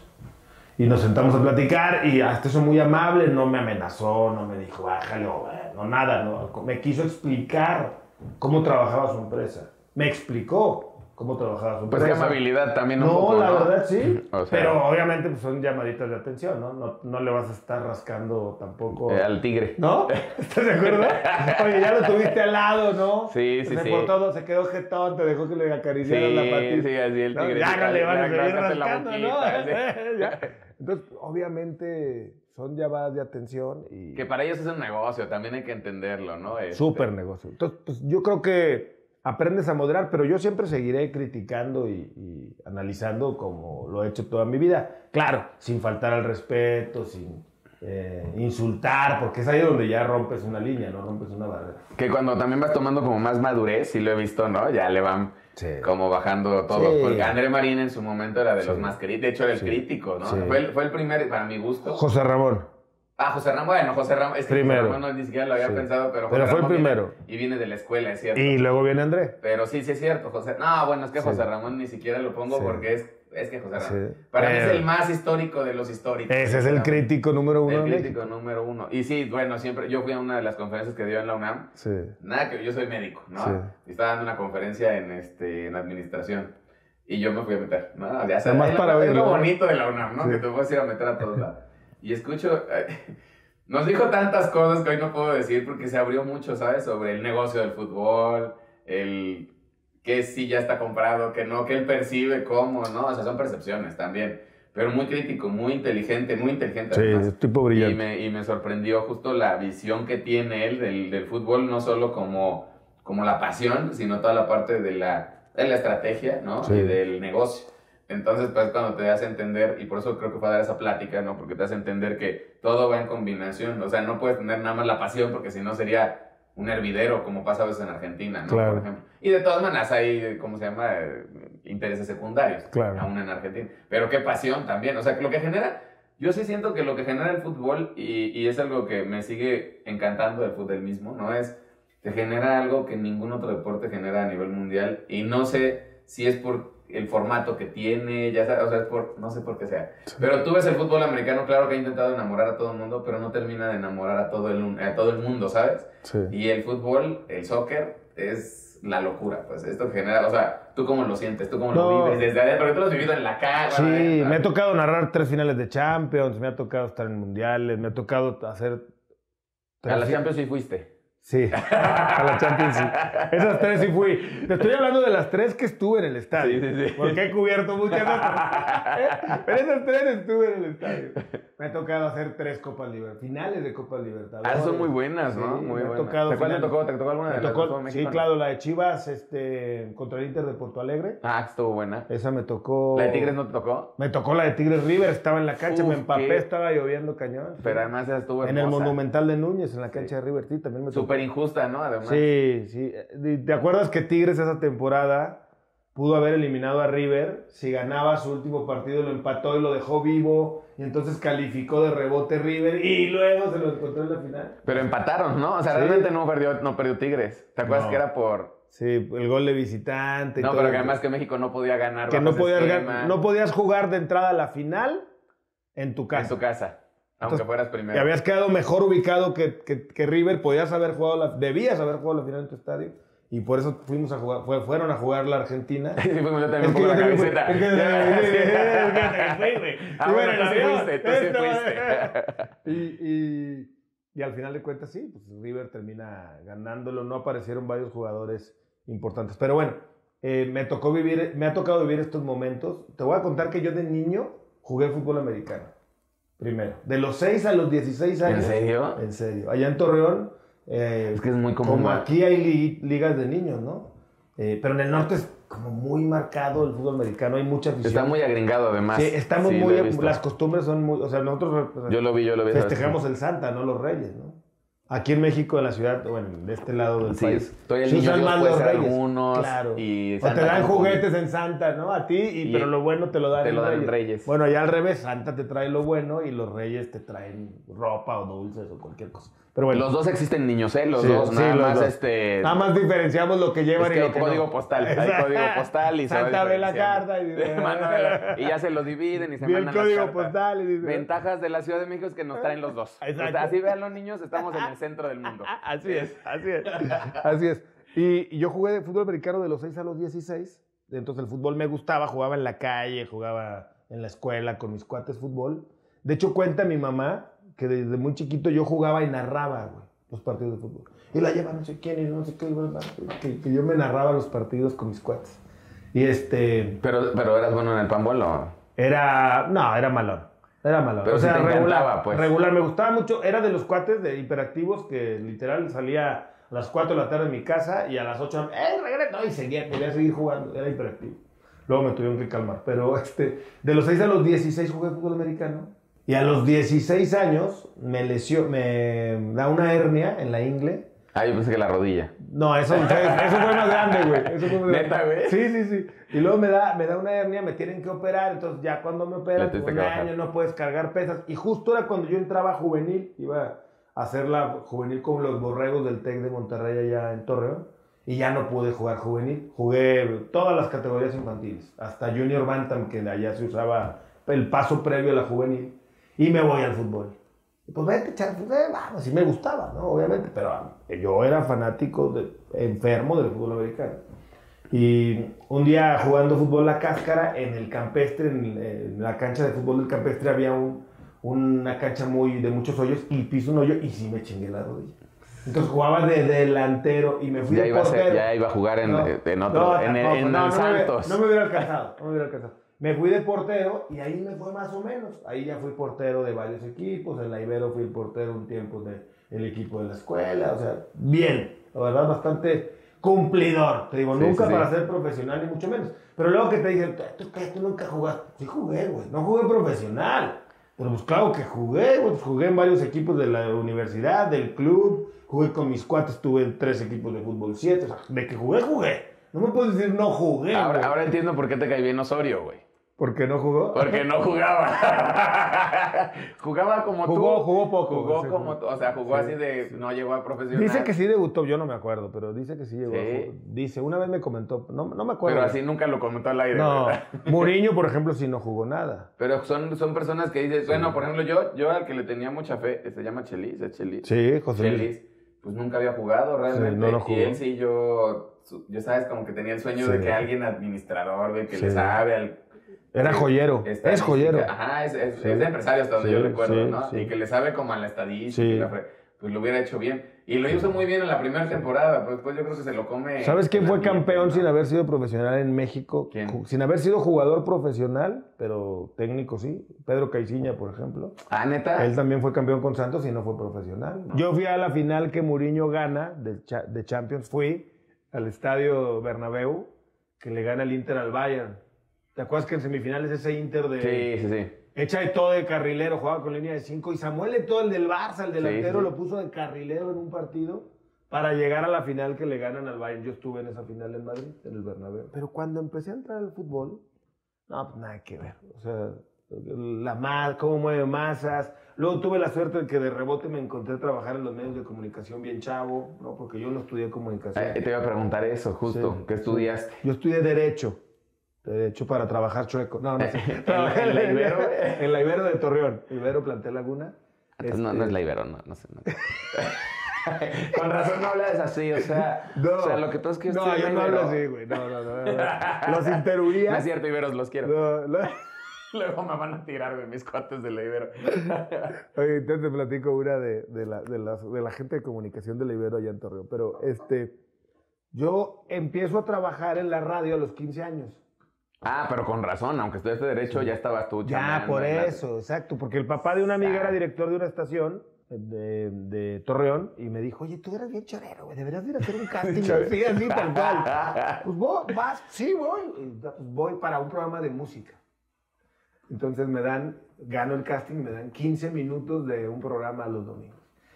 Y nos sentamos a platicar y hasta eso muy amable, no me amenazó, no me dijo, bájale, no, nada, no. Me quiso explicar cómo trabajaba su empresa. Me explicó cómo trabajaba su empresa. Pues qué amabilidad también un no, poco, la ¿no? verdad sí, o sea, pero obviamente pues, son llamaditas de atención, ¿no? No, no le vas a estar rascando tampoco... Eh, al tigre. ¿No? ¿Estás de acuerdo? Oye, ya lo tuviste al lado, ¿no? Sí, sí, se sí. por todo, se quedó jetón, te dejó que le acariciaran Sí, la patita. sí, así el tigre. ¿No? Ya no le van a seguir rascate la rascando, ¿no? boquita, sí. Ya. Entonces, obviamente, son llamadas de atención y... Que para ellos es un negocio, también hay que entenderlo, ¿no? Este... Súper negocio. Entonces, pues yo creo que aprendes a moderar, pero yo siempre seguiré criticando y, y analizando como lo he hecho toda mi vida. Claro, sin faltar al respeto, sin eh, insultar, porque es ahí donde ya rompes una línea, ¿no? Rompes una barrera. Que cuando también vas tomando como más madurez, sí lo he visto, ¿no? Ya le van sí. como bajando todo. Sí. Porque André Marín en su momento era de Sí. los más críticos. De hecho, era el Sí. crítico, ¿no? Sí. Fue, el, fue el primer, para mi gusto. José Ramón. Ah, José Ramón, bueno, José Ramón, es que Primero. José Ramón no, ni siquiera lo había Sí. pensado, pero José Pero fue el Ramón primero. Viene, y viene de la escuela, es cierto. Y luego viene André. Pero sí, sí es cierto, José. No, bueno, es que Sí. José Ramón ni siquiera lo pongo Sí. porque es, es que José Ramón. Sí. Para mí Pero- es el más histórico de los históricos. Ese es el crítico número uno. El de crítico México. número uno. Y sí, bueno, siempre, yo fui a una de las conferencias que dio en la UNAM. Sí. Nada que yo soy médico, ¿no? Sí. Y estaba dando una conferencia en, este, en administración. Y yo me fui a meter, ¿no? Ya sabes, Además es, para lo, es oírlo, lo ¿no? bonito de la UNAM, ¿no? Sí. Que te puedes ir a meter a todos lados. Y escucho, eh, nos dijo tantas cosas que hoy no puedo decir porque se abrió mucho, ¿sabes? Sobre el negocio del fútbol, el que sí ya está comprado, que no, que él percibe cómo, ¿no? O sea, son percepciones también. Pero muy crítico, muy inteligente, muy inteligente. Sí, además. es tipo brillante. Y me, y me sorprendió justo la visión que tiene él del, del fútbol, no solo como, como la pasión, sino toda la parte de la, de la estrategia, ¿no? Sí. Y del negocio. Entonces, pues cuando te das a entender, y por eso creo que fue a dar esa plática, ¿no? Porque te das a entender que todo va en combinación. O sea, no puedes tener nada más la pasión, porque si no sería un hervidero, como pasa a veces en Argentina, ¿no? Claro. Por ejemplo. Y de todas maneras hay, ¿cómo se llama? Eh, intereses secundarios. Claro. Aún en Argentina. Pero qué pasión también. O sea, que lo que genera... Yo sí siento que lo que genera el fútbol, y, y es algo que me sigue encantando del fútbol mismo, ¿no? Es, te genera algo que ningún otro deporte genera a nivel mundial. Y no sé si es por el formato que tiene, ya sabes, o sea, es por, no sé por qué sea. Sí. Pero tú ves el fútbol americano, claro que ha intentado enamorar a todo el mundo, pero no termina de enamorar a todo el, a todo el mundo, ¿sabes? Sí. Y el fútbol, el soccer, es la locura, pues esto genera, o sea, ¿tú cómo lo sientes? ¿Tú cómo No. lo vives? Desde adentro, porque tú lo has vivido en la calle. Sí, ¿verdad? me ha tocado narrar tres finales de Champions, me ha tocado estar en mundiales, me ha tocado hacer... A la Champions sí fuiste. Sí, a la Champions sí. Esas tres sí fui. Te estoy hablando de las tres que estuve en el estadio. Sí, sí, sí. Porque he cubierto muchas otras. Pero esas tres estuve en el estadio. Me ha tocado hacer tres Copas Libertadores, finales de Copas Libertadores. Ah, son muy buenas, ¿no? Sí, muy me ha buenas. tocado ¿De cuál te final- tocó? ¿Te tocó alguna Me de las tocó, dos sí, mexicanas? claro, la de Chivas este, contra el Inter de Porto Alegre. Ah, estuvo buena. Esa me tocó. ¿La de Tigres no te tocó? Me tocó la de Tigres River, estaba en la cancha, Uf, me empapé, qué- estaba lloviendo cañón. Pero además esa estuvo En el hermosa. Monumental de Núñez, en la cancha de River, sí, también me tocó. Súper injusta, ¿no? Además. Sí, sí. ¿Te acuerdas que Tigres esa temporada pudo haber eliminado a River? Si ganaba su último partido, lo empató y lo dejó vivo. Y entonces calificó de rebote River y luego se lo encontró en la final. Pero empataron, ¿no? O sea, Sí. realmente no perdió, no perdió Tigres. ¿Te acuerdas No. que era por...? Sí, el gol de visitante. y No, todo. pero que además que México no podía ganar Que bajo no ese podías, esquema gan- no podías jugar de entrada a la final en tu casa. en tu casa. Aunque Entonces, fueras primero. Y habías quedado mejor ubicado que, que, que River, podías haber jugado la, debías haber jugado la final en tu estadio. Y por eso fuimos a jugar, fue- fueron a jugar la Argentina. Sí, fuimos yo también Es un que poco la yo también fui- camiseta. es que- es que te fui, güey. Ah, Tú bueno, en tú el sí avión. fuiste, tú sí Esto, fuiste. Y, y, y al final de cuentas, sí, pues River termina ganándolo. No aparecieron varios jugadores importantes. Pero bueno, eh, me tocó vivir, me ha tocado vivir estos momentos. Te voy a contar que yo de niño jugué fútbol americano. Primero. De los seis a los dieciséis años. ¿En serio? En serio. Allá en Torreón. eh, Es que es muy común. como ¿no? aquí hay li- ligas de niños, ¿no? Eh, pero en el norte es como muy marcado el fútbol americano, hay mucha afición. Está muy agringado además. Sí, estamos Sí, lo he muy... visto. Las costumbres son muy... O sea, nosotros o sea, Yo lo vi, yo lo vi. festejamos el Santa, no los Reyes, ¿no? Aquí en México, en la ciudad, bueno, de este lado del sí, país. Estoy el niño Dios, puede ser algunos. Claro. Y o te dan juguetes en Santa, ¿no? A ti, y, y pero lo bueno te lo dan, te en, lo dan Reyes. en Reyes. Bueno, ya al revés, Santa te trae lo bueno y los Reyes te traen ropa o dulces o cualquier cosa. Pero bueno. Los dos existen niños, ¿eh? Los sí, dos, sí, nada los más dos. este... Nada más diferenciamos lo que llevan es que y lo hay que código no. postal, hay código postal y Santa ve la carta y, dice, y ya se lo dividen y se mandan el código las cartas. postal y dice, ventajas de la Ciudad de México es que nos traen los dos. Exacto. O sea, así vean los niños, estamos en el centro del mundo. Así es, así es. Así es. Y, y yo jugué de fútbol americano de los seis a los dieciséis. Entonces el fútbol me gustaba, jugaba en la calle, jugaba en la escuela con mis cuates fútbol. De hecho, cuenta mi mamá que desde muy chiquito yo jugaba y narraba, güey, los partidos de fútbol. Y la lleva no sé quién y no sé qué, que, que yo me narraba los partidos con mis cuates. Y este... ¿Pero, pero eras bueno en el panball o...? Era... No, era malón. Era malón. Pero o sea, sí te regular, pues. regular. Me gustaba mucho. Era de los cuates de hiperactivos que literal salía a las cuatro de la tarde en mi casa y a las ocho... ¡Eh, regresa! No, y seguía, podía seguir jugando. Era hiperactivo. Luego me tuvieron que calmar. Pero este, de los seis a los dieciséis jugué fútbol americano. Y a los dieciséis años me lesió, me da una hernia en la ingle. Ah, yo pensé que la rodilla. No, eso, eso fue más grande, güey. Eso fue más ¿Neta, güey? Sí, sí, sí. Y luego me da, me da una hernia, me tienen que operar. Entonces ya cuando me operan, un año no puedes cargar pesas. Y justo era cuando yo entraba a juvenil. Iba a hacer la juvenil con los Borregos del TEC de Monterrey allá en Torreón. Y ya no pude jugar juvenil. Jugué todas las categorías infantiles. Hasta Junior Bantam, que allá se usaba el paso previo a la juvenil. Y me voy al fútbol. Pues vete a echar fútbol, vamos, sí me gustaba, ¿no? Obviamente, pero yo era fanático, de, enfermo del fútbol americano. Y un día jugando fútbol la cáscara, en el campestre, en, en la cancha de fútbol del campestre había un, una cancha muy de muchos hoyos y piso un hoyo y sí me chingué la rodilla. Entonces jugaba de delantero y me fui ya de iba portero. A ser, ya iba a jugar en, no, en otro, no, en, tampoco, en, en no, el no Santos. Me, no me hubiera alcanzado, no me hubiera alcanzado. Me fui de portero y ahí me fue más o menos. Ahí ya fui portero de varios equipos. En la Ibero fui portero un tiempo del equipo de la escuela. O sea, bien. La verdad, bastante cumplidor. Te digo, sí, nunca sí, para sí. ser profesional ni mucho menos. Pero luego que te dicen, ¿tú, tú, tú nunca jugaste? Sí jugué, güey. No jugué profesional. Pero pues claro que jugué, güey. Jugué en varios equipos de la universidad, del club. Jugué con mis cuates, tuve en tres equipos de fútbol siete. O sea, de que jugué, jugué. No me puedes decir no jugué, Ahora, güey. ahora entiendo por qué te cae bien Osorio, güey. ¿Por qué no jugó? Porque no jugaba. Jugaba como jugó, tú. Jugó poco. Jugó sí, como tú. O sea, jugó sí, así de... sí. No llegó a profesional. Dice que sí debutó, yo no me acuerdo, pero dice que sí llegó. ¿Sí? A, dice, una vez me comentó, no, no me acuerdo. Pero así nunca lo comentó al aire, no, ¿verdad? Mourinho, por ejemplo, sí no jugó nada. Pero son, son personas que dices... Sí. Bueno, por ejemplo, yo, yo al que le tenía mucha fe, se llama Chelis, es Chelis. Sí, José Luis. Chelis, pues nunca había jugado realmente. Sí, no lo jugó. Y él sí, yo... Yo, ¿sabes? Como que tenía el sueño sí. de que alguien administrador, de que sí. le sabe al... Era joyero, es joyero. Ajá, es, es, sí. es de empresario hasta donde sí, yo recuerdo, sí, ¿no? Sí. Y que le sabe como a la estadística, sí. y la fre... pues lo hubiera hecho bien. Y lo hizo muy bien en la primera temporada, pero después yo creo que se lo come... ¿Sabes quién fue campeón, ¿no? sin haber sido profesional en México? ¿Quién? Sin haber sido jugador profesional, pero técnico sí. Pedro Caiciña, por ejemplo. Ah, ¿neta? Él también fue campeón con Santos y no fue profesional. Yo fui a la final que Mourinho gana de, cha de Champions. Fui al estadio Bernabéu, que le gana el Inter al Bayern. ¿Te acuerdas que en semifinales ese Inter de... Sí, sí, sí. Echa de todo de carrilero, jugaba con línea de cinco. Y Samuel Eto'o, el del Barça, el delantero, sí, sí. lo puso de carrilero en un partido para llegar a la final que le ganan al Bayern. Yo estuve en esa final en Madrid, en el Bernabéu. Pero cuando empecé a entrar al fútbol, no, pues nada que ver. O sea, la más, cómo mueve masas. Luego tuve la suerte de que de rebote me encontré a trabajar en los medios de comunicación bien chavo, ¿no? Porque yo no estudié comunicación. Eh, te iba a preguntar eso, justo. Sí, ¿qué estudiaste? Yo estudié Derecho. Derecho para trabajar chueco. No, no sé. ¿En, la, en la Ibero? En la Ibero de Torreón. Ibero Plantel Laguna. Este... No, no es la Ibero, no, no sé. No. Con razón no hablas así, o sea, no, o sea, lo que tú es que no, yo no hablo así, güey. No, no, no, no. Los interhuías. No es cierto, Iberos, los quiero. No, no. Luego me van a tirar, güey, mis cuates de la Ibero. Oye, entonces te platico una de, de, la, de, la, de la gente de comunicación de la Ibero allá en Torreón. Pero este, yo empiezo a trabajar en la radio a los quince años. Ah, pero con razón, aunque estudiaste Derecho, sí. ya estabas tú. Ya, por eso, la... exacto. Porque el papá de una amiga ah. era director de una estación de, de Torreón y me dijo, oye, tú eras bien chorero, güey, deberías ir a hacer un casting así, así, tal cual. Pues vos, vas, sí, voy. Pues voy para un programa de música. Entonces me dan, gano el casting, me dan quince minutos de un programa los domingos.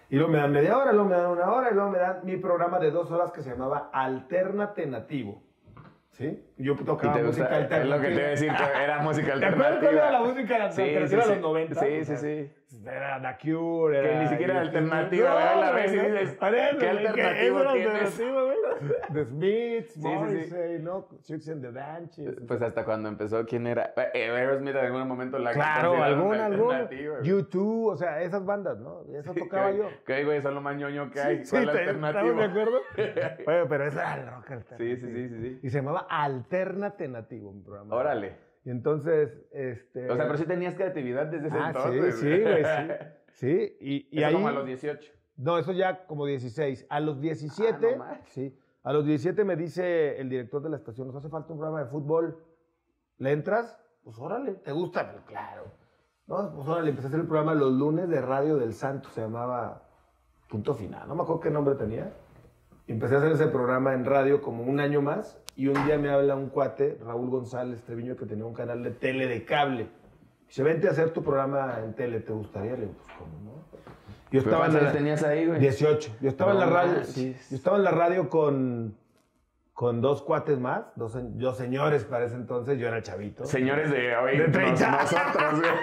Y luego me dan media hora, luego me dan una hora, y luego me dan mi programa de dos horas que se llamaba Alternativo. ¿Sí? Yo tocaba ¿Y te música gusta? alternativa. Es lo que te iba a decir, que era música ¿Te acuerdas cuando alternativa. era la música alternativa Sí, sí, de sí. los noventa? Sí, sí, sí. Era The Cure, Que era... ni siquiera era y- alternativa, No, ¿verdad? La güey, ves y no. dices, Por eso, ¿qué güey, que alternativo eso era tienes? alternativo, güey. The Smiths, sí, sí. Morrissey, ¿no? Chicks and the Banshees. Pues hasta cuando empezó, ¿quién era? Eh, Aerosmith en algún momento la Claro, consideraron algún, algún. alternativa, güey. U dos, o sea, esas bandas, ¿no? Eso tocaba Que- yo. Que güey, son lo más ñoño que hay. Sí, ¿Cuál te- alternativo? ¿estamos de acuerdo? Bueno, pero ese era el rock alternativo. Sí, sí, sí, sí, sí. Y se llamaba Alternativo, mi programa. Órale. Y entonces, este... O sea, pero sí tenías creatividad desde ese Ah, entonces. sí, sí, güey, sí. Sí, y, y Eso ahí... como a los dieciocho. No, eso ya como dieciséis. A los diecisiete, Ah, no más. sí, a los diecisiete me dice el director de la estación, nos hace falta un programa de fútbol. ¿Le entras? Pues órale, ¿te gusta? Pues claro. No, pues órale, empecé a hacer el programa los lunes de Radio del Santo, se llamaba Punto Final, no me acuerdo qué nombre tenía. Y empecé a hacer ese programa en radio como un año más, y un día me habla un cuate, Raúl González Treviño, que tenía un canal de tele de cable. Dice, vente a hacer tu programa en tele, ¿te gustaría? Le digo, pues cómo no. Yo estaba en ¿Cuántos la... años tenías ahí, güey? dieciocho. Yo estaba No en la radio. manches. Sí, yo estaba en la radio con, con dos cuates más, dos, se- dos señores para ese entonces, yo era chavito. Señores de hoy, De treinta. nos- nosotros, güey.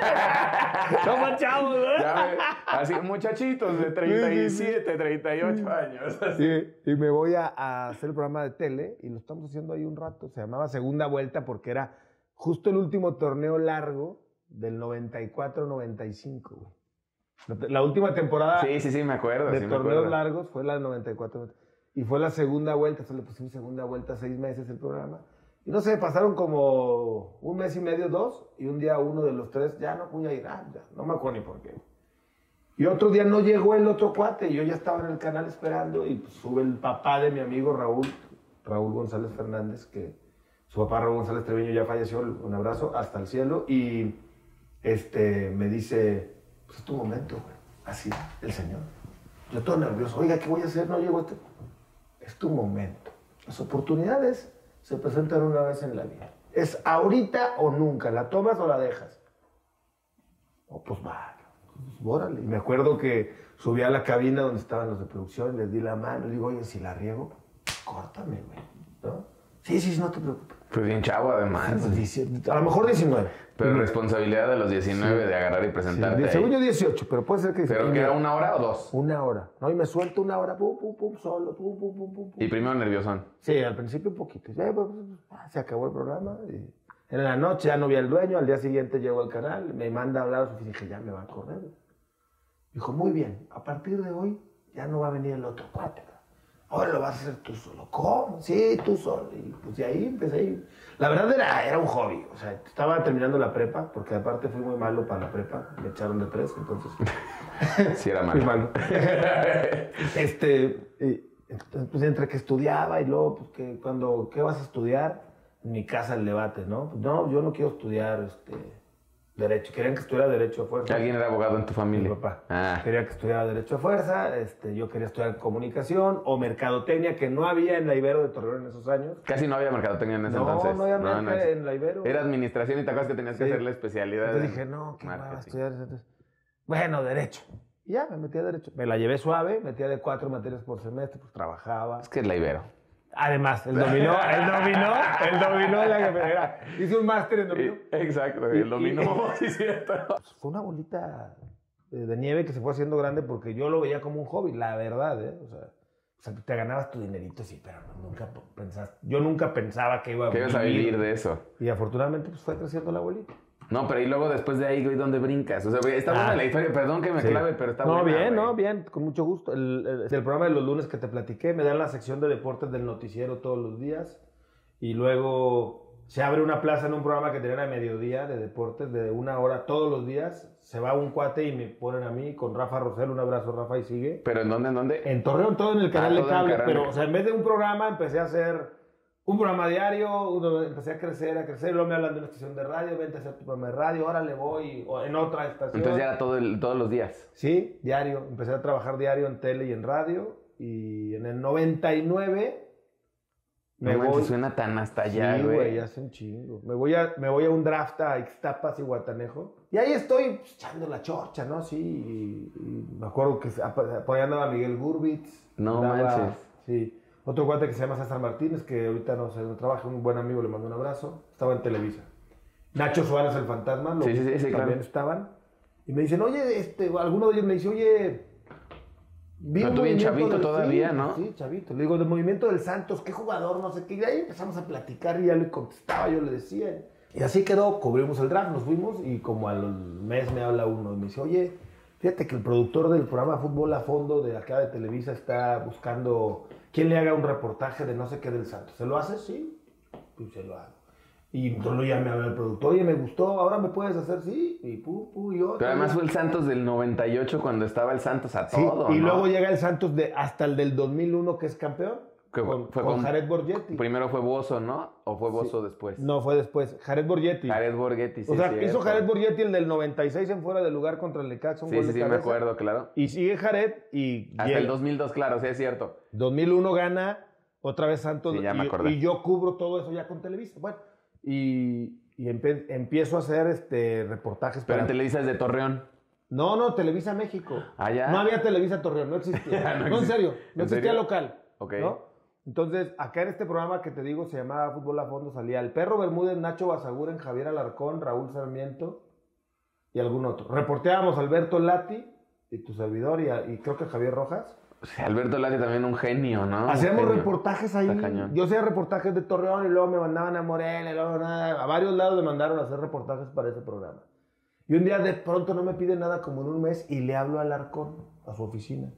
No manchamos, ¿verdad? Ya, güey, así, muchachitos de treinta y siete, treinta y ocho años. así. Sí, y me voy a, a hacer el programa de tele y lo estamos haciendo ahí un rato. Se llamaba Segunda Vuelta porque era justo el último torneo largo del noventa y cuatro noventa y cinco, güey. La, la última temporada Sí, sí, sí, me acuerdo. de sí me torneos acuerdo. largos fue la del noventa y cuatro. Y fue la segunda vuelta, solo le pusimos segunda vuelta, seis meses el programa. Y no sé, pasaron como un mes y medio, dos, y un día uno de los tres, ya no voy a ir, ah, ya, no me acuerdo ni por qué. Y otro día no llegó el otro cuate, y yo ya estaba en el canal esperando, y pues sube el papá de mi amigo Raúl, Raúl González Fernández, que su papá Raúl González Treviño ya falleció, un abrazo, hasta el cielo, y este, me dice, pues es tu momento, güey, así, el señor. Yo todo nervioso, oiga, ¿qué voy a hacer? No llego este. Es tu momento. Las oportunidades se presentan una vez en la vida. Es ahorita o nunca, ¿la tomas o la dejas? Oh, pues va, pues, órale. Y me acuerdo que subí a la cabina donde estaban los de producción, les di la mano, y digo, oye, si la riego, córtame, güey, ¿no? Sí, sí, no te preocupes. Pues bien chavo, además. Pues, dieci- a lo mejor diecinueve. Pero Y- responsabilidad de los diecinueve Sí. de agarrar y sí, presentarte. de- ahí. según yo dieciocho, pero puede ser que... ¿Pero y que me- era una hora o dos? Una hora. No, y me suelto una hora, pum, pum, pum, solo, pum, pum, pum, pum, pum. Y primero nerviosón. Sí, al principio un poquito. Ya, pues, ah, se acabó el programa. Y en la noche ya no vi al dueño, al día siguiente llego al canal, me manda a hablar a su oficina y dije, ya me va a correr. Dijo, muy bien, a partir de hoy ya no va a venir el otro cuate. Ahora lo vas a hacer tú solo. ¿Cómo? Sí, tú solo. Y pues de ahí empecé. Y... La verdad era, era un hobby. O sea, estaba terminando la prepa, porque aparte fui muy malo para la prepa. Me echaron de tres, entonces... Sí, era Fui malo. malo. este, y, entonces, pues entre que estudiaba y luego, pues que cuando, ¿qué vas a estudiar? En mi casa el debate, ¿no? Pues, no, yo no quiero estudiar, este, Derecho. Querían que estudiara Derecho a fuerza. ¿Alguien era abogado en tu Mi familia? papá. Ah. Quería que estudiara Derecho a fuerza, este, yo quería estudiar Comunicación o Mercadotecnia, que no había en la Ibero de Torreón en esos años. Casi no había mercadotecnia en ese No, entonces. no había merca es- en la Ibero. Era administración y te acuerdas que tenías que Sí. hacer la especialidad. Entonces en dije, no, ¿qué va a marketing. estudiar? Entonces, bueno, Derecho. Y ya, me metí a Derecho. Me la llevé suave, metía de cuatro materias por semestre, pues trabajaba. Es que es la Ibero. Además, el dominó, el dominó, el dominó en la carrera. Hice un máster en dominó. Y- exacto, Y- el dominó, y- sí, cierto. Pues fue una bolita de, de nieve que se fue haciendo grande porque yo lo veía como un hobby, la verdad, ¿eh? O sea, o sea, te ganabas tu dinerito, sí, pero no, nunca pensaste. Yo nunca pensaba que iba a Que ibas a vivir de eso. Y afortunadamente, pues fue creciendo la bolita. No, pero y luego después de ahí, güey, ¿dónde brincas? O sea, güey, está buena Ah. la historia, perdón que me Sí. clave, pero está no, buena. bien, güey. no, bien, con mucho gusto. El, el- el programa de los lunes que te platiqué, me dan la sección de deportes del noticiero todos los días. Y luego se abre una plaza en un programa que tenían a mediodía de deportes, de una hora todos los días. Se va un cuate y me ponen a mí con Rafa Rosel. Un abrazo, Rafa, y sigue. ¿Pero en dónde, en dónde? En Torreón, todo en el canal Ah, de todo en el cable. canal de- Pero, o sea, en vez de un programa, empecé a hacer un programa diario, uno- empecé a crecer, a crecer, y luego me hablan de una estación de radio, vente a hacer tu programa de radio, ahora le voy, o en otra estación. Entonces ya era todo el- todos los días. Sí, diario, empecé a trabajar diario en tele y en radio, y en el noventa y nueve Me no voy. Manches, suena tan hasta allá, sí, güey. güey, hace un chingo. Me voy a, me voy a un draft a Ixtapas y Guatanejo. Y ahí estoy pues, echando la chorcha, ¿no? Sí, y, y me acuerdo que por ahí andaba Miguel Gurbitz. No andaba, manches. Sí. Otro guate que se llama César Martínez, que ahorita no, sé, no trabaja, un buen amigo, le mando un abrazo. Estaba en Televisa. Nacho Suárez, el fantasma, lo, sí, sí, sí, sí, también claro. estaban. Y me dicen, oye, este, alguno de ellos me dice, oye... Pero tú bien chavito del, todavía, sí, ¿no? Sí, chavito. Le digo, del movimiento del Santos, qué jugador, no sé qué. Y ahí empezamos a platicar y ya le contestaba, yo le decía. Y así quedó, cubrimos el draft, nos fuimos y como al mes me habla uno y me dice, oye, fíjate que el productor del programa Fútbol a Fondo de acá de Televisa está buscando quién le haga un reportaje de no sé qué del Santos. ¿Se lo haces? Sí, pues se lo hago. Y entonces lo llamé al productor, oye, me gustó, ahora me puedes hacer, sí, y pu, pu, y yo. Pero además fue el Santos del noventa y ocho cuando estaba el Santos a sí, todo, y ¿no? luego llega el Santos de, hasta el del dos mil uno que es campeón, que con, fue con, con Jared Borghetti. Primero fue Bozzo, ¿no? ¿O fue Bozzo sí. después? No, fue después, Jared Borghetti. Jared Borghetti, sí. O sea, cierto. hizo Jared Borghetti el del noventa y seis en fuera de lugar contra el Necaxa, un sí, gol sí, de sí, cabeza. me acuerdo, claro. Y sigue Jared y... Hasta llega. El dos mil dos, claro, sí es cierto. dos mil uno gana, otra vez Santos. Sí, ya me y, acordé. y yo cubro todo eso ya con Televisa. Bueno, y... Y empe empiezo a hacer este reportajes. Pero para... en Televisa es de Torreón. No, no, Televisa México. ¿Ah, ya? No había Televisa Torreón, no existía. no, no, en serio, no ¿En existía serio? local. Ok. ¿no? Entonces, acá en este programa que te digo se llamaba Fútbol a Fondo, salía el Perro Bermúdez, Nacho Basaguren, Javier Alarcón, Raúl Sarmiento y algún otro. Reporteábamos a Alberto Lati y tu servidor y, a, y creo que Javier Rojas. O sea, Alberto Lati también un genio, ¿no? Hacíamos genio. reportajes ahí. Yo hacía reportajes de Torreón y luego me mandaban a Morelia, y luego nada, a varios lados me mandaron a hacer reportajes para ese programa. Y un día de pronto no me pide nada como en un mes y le hablo a Alarcón, a su oficina.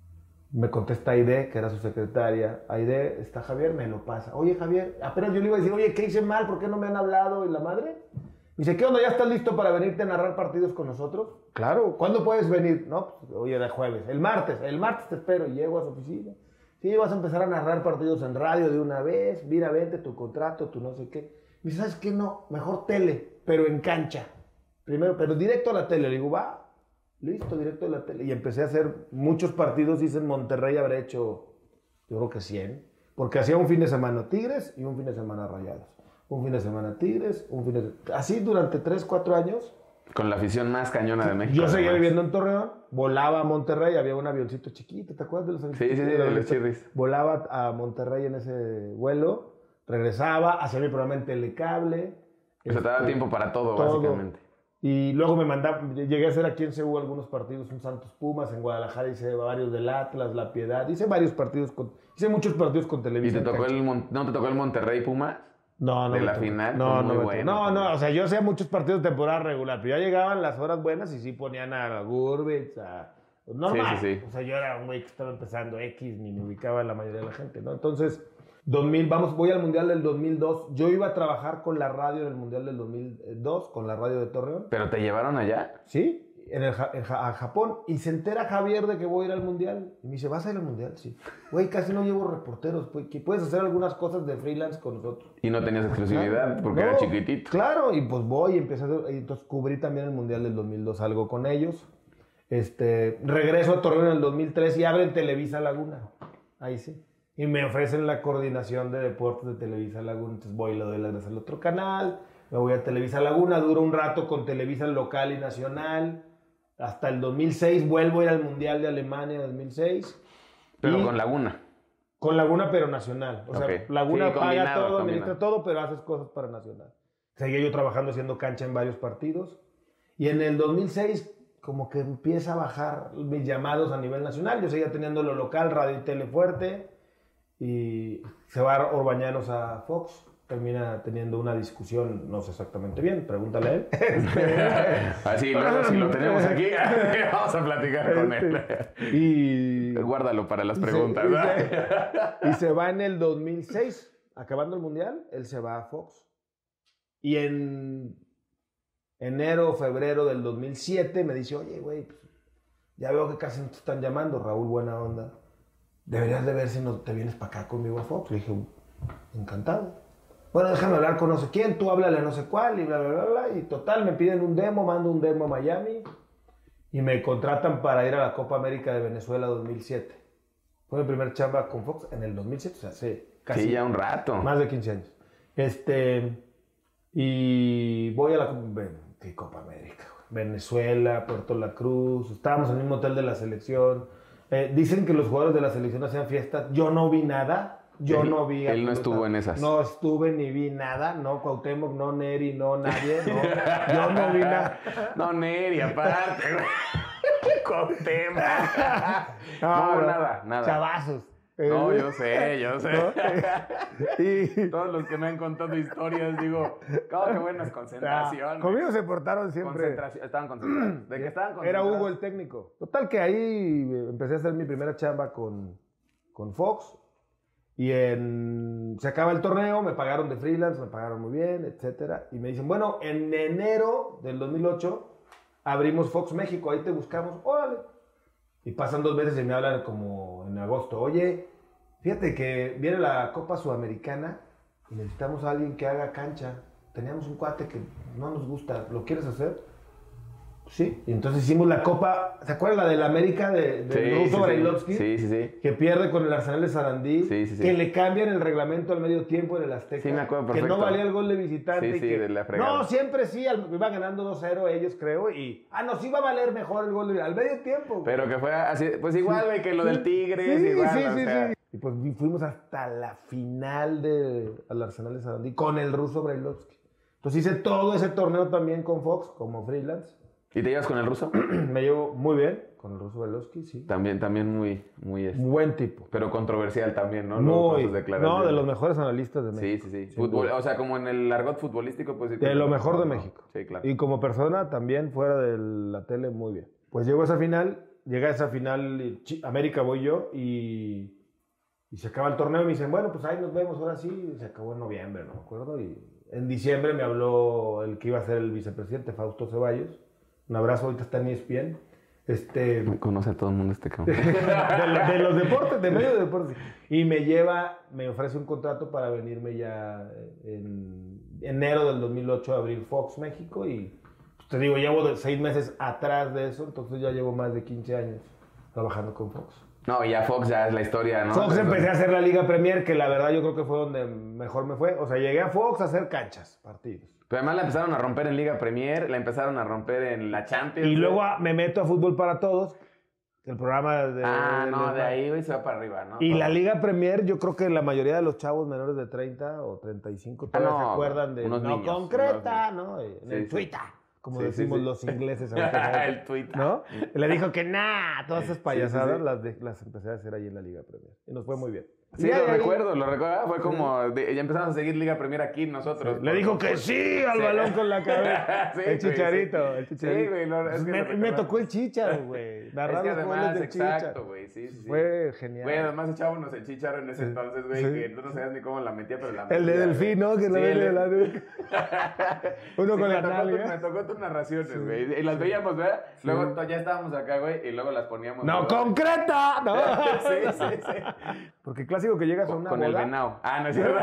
Me contesta Aide, que era su secretaria. Aide, está Javier, me lo pasa. Oye, Javier, apenas yo le iba a decir, oye, ¿qué hice mal? ¿Por qué no me han hablado? ¿Y la madre? Me dice, ¿qué onda? ¿Ya estás listo para venirte a narrar partidos con nosotros? Claro. ¿Cuándo puedes venir? No, pues, hoy era jueves. El martes. El martes te espero. Y llego a su oficina. Sí, vas a empezar a narrar partidos en radio de una vez. Mira, vente tu contrato, tu no sé qué. Me dice, ¿sabes qué? No, mejor tele, pero en cancha. Primero, pero directo a la tele. Le digo, va, listo, directo a la tele. Y empecé a hacer muchos partidos. Hice en Monterrey, habré hecho, yo creo que cien. Porque hacía un fin de semana Tigres y un fin de semana Rayados. Un fin de semana Tigres, un fin de semana... Así durante tres, cuatro años. Con la afición más cañona de México. Yo seguía viviendo en Torreón, volaba a Monterrey, había un avioncito chiquito, ¿te acuerdas de los avioncitos? Sí, sí, sí, de los chirris. Volaba a Monterrey en ese vuelo, regresaba, hacía mi programa en Telecable. O sea, te daba tiempo para todo, todo, básicamente. Y luego me mandaba, llegué a hacer aquí en C U algunos partidos, un Santos Pumas, en Guadalajara hice varios del Atlas, La Piedad, hice varios partidos, con, hice muchos partidos con Televisa. ¿Y te tocó el, no te tocó el Monterrey Pumas? No, no. De la final. No, muy no, bueno. No, no, o sea, yo hacía muchos partidos de temporada regular, pero ya llegaban las horas buenas y sí ponían a Gurbitz, a... Normal. Sí, sí, sí. O sea, yo era un güey que estaba empezando X, ni me ubicaba la mayoría de la gente, ¿no? Entonces, dos mil, vamos, voy al Mundial del dos mil dos. Yo iba a trabajar con la radio en el Mundial del dos mil dos, con la radio de Torreón. ¿Pero te llevaron allá? Sí. En, el, en a Japón, y se entera Javier de que voy a ir al Mundial. Y me dice, ¿vas a ir al Mundial? Sí. Güey, casi no llevo reporteros, pues, que puedes hacer algunas cosas de freelance con nosotros. Y no tenías exclusividad, claro, porque no, era chiquitito. Claro, y pues voy y empecé a hacer, y entonces cubrí también el Mundial del dos mil dos, algo con ellos. Este, regreso a Torreón en el dos mil tres y abren Televisa Laguna. Ahí sí. Y me ofrecen la coordinación de deportes de Televisa Laguna, entonces voy y le doy las gracias al otro canal, me voy a Televisa Laguna, duro un rato con Televisa local y nacional. Hasta el dos mil seis vuelvo a ir al Mundial de Alemania dos mil seis. Pero con Laguna. Con Laguna, pero nacional. O okay. sea, Laguna sí, paga todo, combinado. administra todo, pero haces cosas para nacional. Seguía yo trabajando haciendo cancha en varios partidos. Y en el dos mil seis, como que empieza a bajar mis llamados a nivel nacional. Yo seguía teniendo lo local, radio y tele fuerte. Y se va Orbañanos a Fox. Termina teniendo una discusión, no sé exactamente bien, pregúntale a él. Así, luego si lo tenemos aquí, vamos a platicar con él. Y guárdalo para las preguntas. Y se, y se va en el dos mil seis, acabando el Mundial, él se va a Fox. Y en enero, febrero del dos mil siete me dice, oye, güey, pues, ya veo que casi no te están llamando, Raúl, buena onda. Deberías de ver si no te vienes para acá conmigo a Fox. Le dije, encantado. Bueno, déjame hablar con no sé quién, tú háblale a no sé cuál y bla, bla, bla, bla. Y total, me piden un demo, mando un demo a Miami y me contratan para ir a la Copa América de Venezuela dos mil siete. Fue mi primer chamba con Fox en el dos mil siete, o sea, hace Casi, sí, ya un rato. Más de quince años. Este, y voy a la ¿qué Copa América, güey? Venezuela, Puerto La Cruz, estábamos en el mismo hotel de la selección. Eh, dicen que los jugadores de la selección hacían fiestas. Yo no vi nada. Yo él, no vi. Él no estuvo en esas. No estuve ni vi nada. No Cuauhtémoc, no Neri, no nadie. No, yo no vi nada. No Neri, aparte. Cuauhtémoc. No, no, no, no, nada, nada. Chavazos. No, yo sé, yo sé. ¿No? Y todos los que me han contado historias, digo, oh, qué buenas concentraciones. Conmigo se portaron siempre. Estaban concentrados. ¿De qué estaban concentrados? Era Hugo el técnico. Total que ahí empecé a hacer mi primera chamba con, con Fox. Y en, se acaba el torneo, me pagaron de freelance, me pagaron muy bien, etcétera. Y me dicen, bueno, en enero del dos mil ocho abrimos Fox México, ahí te buscamos, órale. Y pasan dos meses y me hablan como en agosto, oye, fíjate que viene la Copa Sudamericana y necesitamos a alguien que haga cancha. Teníamos un cuate que no nos gusta, ¿lo quieres hacer? Sí, y entonces hicimos la Copa, ¿se acuerdan la del América de, de sí, Russo sí, Brailovsky? Sí, sí, sí. Que pierde con el Arsenal de Sarandí, sí, sí, sí. que le cambian el reglamento al medio tiempo en el Azteca, sí, me acuerdo perfecto. que no valía el gol de visitante. Sí, y sí, que, de la fregada. no, siempre sí, al, iba ganando dos cero ellos creo, y, ah, no, sí va a valer mejor el gol de, al medio tiempo. Güey. Pero que fue así, pues igual, güey, sí, que lo sí, del Tigres, sí, igual, sí, o sí, sea. sí. Y pues fuimos hasta la final del Arsenal de Sarandí con el Russo Brailovsky. Entonces hice todo ese torneo también con Fox como freelance. ¿Y te llevas con el ruso? Me llevo muy bien con el Russo Brailovsky, sí. También, también muy, muy... Este, buen tipo. Pero controversial también, ¿no? Muy, no, de los mejores analistas de México. Sí, sí, sí. Fútbol, o sea, como en el argot futbolístico, pues... Sí, de lo mejor de México. Sí, claro. Y como persona también fuera de la tele, muy bien. Pues llegó a esa final, llega a esa final, y América voy yo y... Y se acaba el torneo y me dicen, bueno, pues ahí nos vemos, ahora sí. Se acabó en noviembre, no me acuerdo. Y en diciembre me habló el que iba a ser el vicepresidente, Fausto Ceballos. Un abrazo, ahorita está en E S P N. Este, me conoce a todo el mundo este cabrón. de, de los deportes, de medio de deportes. Y me lleva, me ofrece un contrato para venirme ya en enero del dos mil ocho a abrir Fox México. Y pues, te digo, llevo de seis meses atrás de eso, entonces ya llevo más de quince años trabajando con Fox. No, y ya Fox ya es la historia, ¿no? Fox empecé a hacer la Liga Premier, que la verdad yo creo que fue donde mejor me fue. O sea, llegué a Fox a hacer canchas, partidos. Pero además la empezaron a romper en Liga Premier, la empezaron a romper en la Champions. Y luego a, me meto a Fútbol para Todos, el programa de... Ah, de, no, de, de ahí güey, se va para arriba, ¿no? Y Todo. la Liga Premier, yo creo que la mayoría de los chavos menores de treinta o treinta y cinco todavía ah, no, se acuerdan de... Unos no niños, concreta, unos... ¿no? En sí, el sí. Twitter. Como sí, decimos sí, sí. los ingleses. El Twitter. ¿No? Le dijo que nah, todas esas payasadas sí, sí, sí. Las, de, las empecé a hacer ahí en la Liga Premier. Y nos fue muy bien. Sí, y lo ahí, recuerdo, lo recuerdo. Fue como, de, ya empezamos a seguir Liga Premier aquí nosotros. Sí. Le dijo que sí al sí. balón con la cabeza. sí, el chicharito, güey, sí. el chicharito. Sí, güey. No, es que me, me tocó el Chícharo, güey. Narrar es que los goles del exacto, güey. Sí, sí, sí. Fue genial. Güey, además echábamos el Chícharo en ese sí. entonces, güey, sí. que tú no sabías ni cómo la metía, pero la metía. El de Delfín, ¿no? Que sí, la metía de la nuca. Uno sí, con la nalga. Me tocó tus narraciones, güey. Sí. Y las veíamos, ¿verdad? Sí. Luego ya estábamos acá, güey, y luego las poníamos. ¡No, concreta! ¿No? sí, sí, sí. Porque clásico que llegas a una Con boda. el venado. Ah, no es cierto.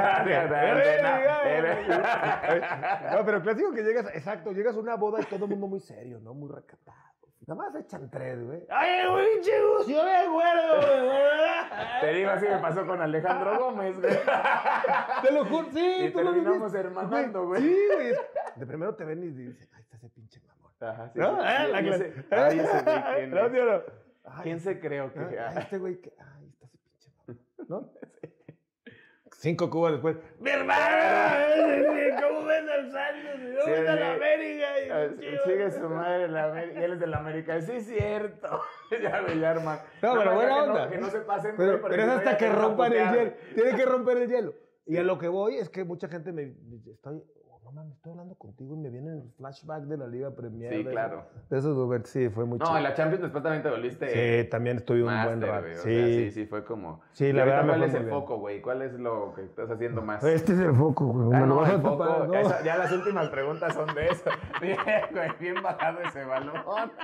No, pero clásico que llegas, exacto, llegas a una boda y todo el mundo muy serio, ¿no? Muy recatado. Nada más echan tres, güey. ¡Ay, güey, chicos! ¡Yo me acuerdo, güey! Te digo, así me pasó con Alejandro Gómez, güey. Te lo juro, sí. Y terminamos hermanando, güey. Sí, güey. De primero te ven y dicen, ay, está ese pinche mamón. Ajá, sí. ¿No? sí, ¿Eh? sí, La ese, ay, ese güey, ¿quién no, es? tío, no. Ay, ¿quién se creo que...? Ay, este güey que... Ay, está ese pinche mamón. ¿No? Sí. Cinco cubas después. ¡Mi hermano! ¿Cómo ves al Santos? ¿Cómo Sí, ves a sí. la América? Sí, sigue su madre en la América. Y él es de la América. Sí, es cierto. Ya, güey, ya, hermano. No, pero buena que onda. No, que no se pasen. Pero, güey, pero es no hasta vaya que a rompan el putear. hielo. Tiene que romper el hielo. Y a lo que voy es que mucha gente me dice, estoy, oh, no mames, estoy hablando contigo y me viene el flashback de la Liga Premier. Sí, de claro. Eso, de esos momentos, sí, fue muy No, chido. en la Champions después también te volviste. Sí, también estuve un Master, buen rato. güey, o Sí. sea, sí, sí, fue como. Sí, Y la ahorita, verdad me ¿cuál fue es muy el bien. foco, güey? ¿Cuál es lo que estás haciendo más? Este es el foco, güey. Ah, Me lo no, vas el a foco. tapar, ¿no? Esa- ya las últimas preguntas son de eso. Bien, güey, bien bajado ese balón.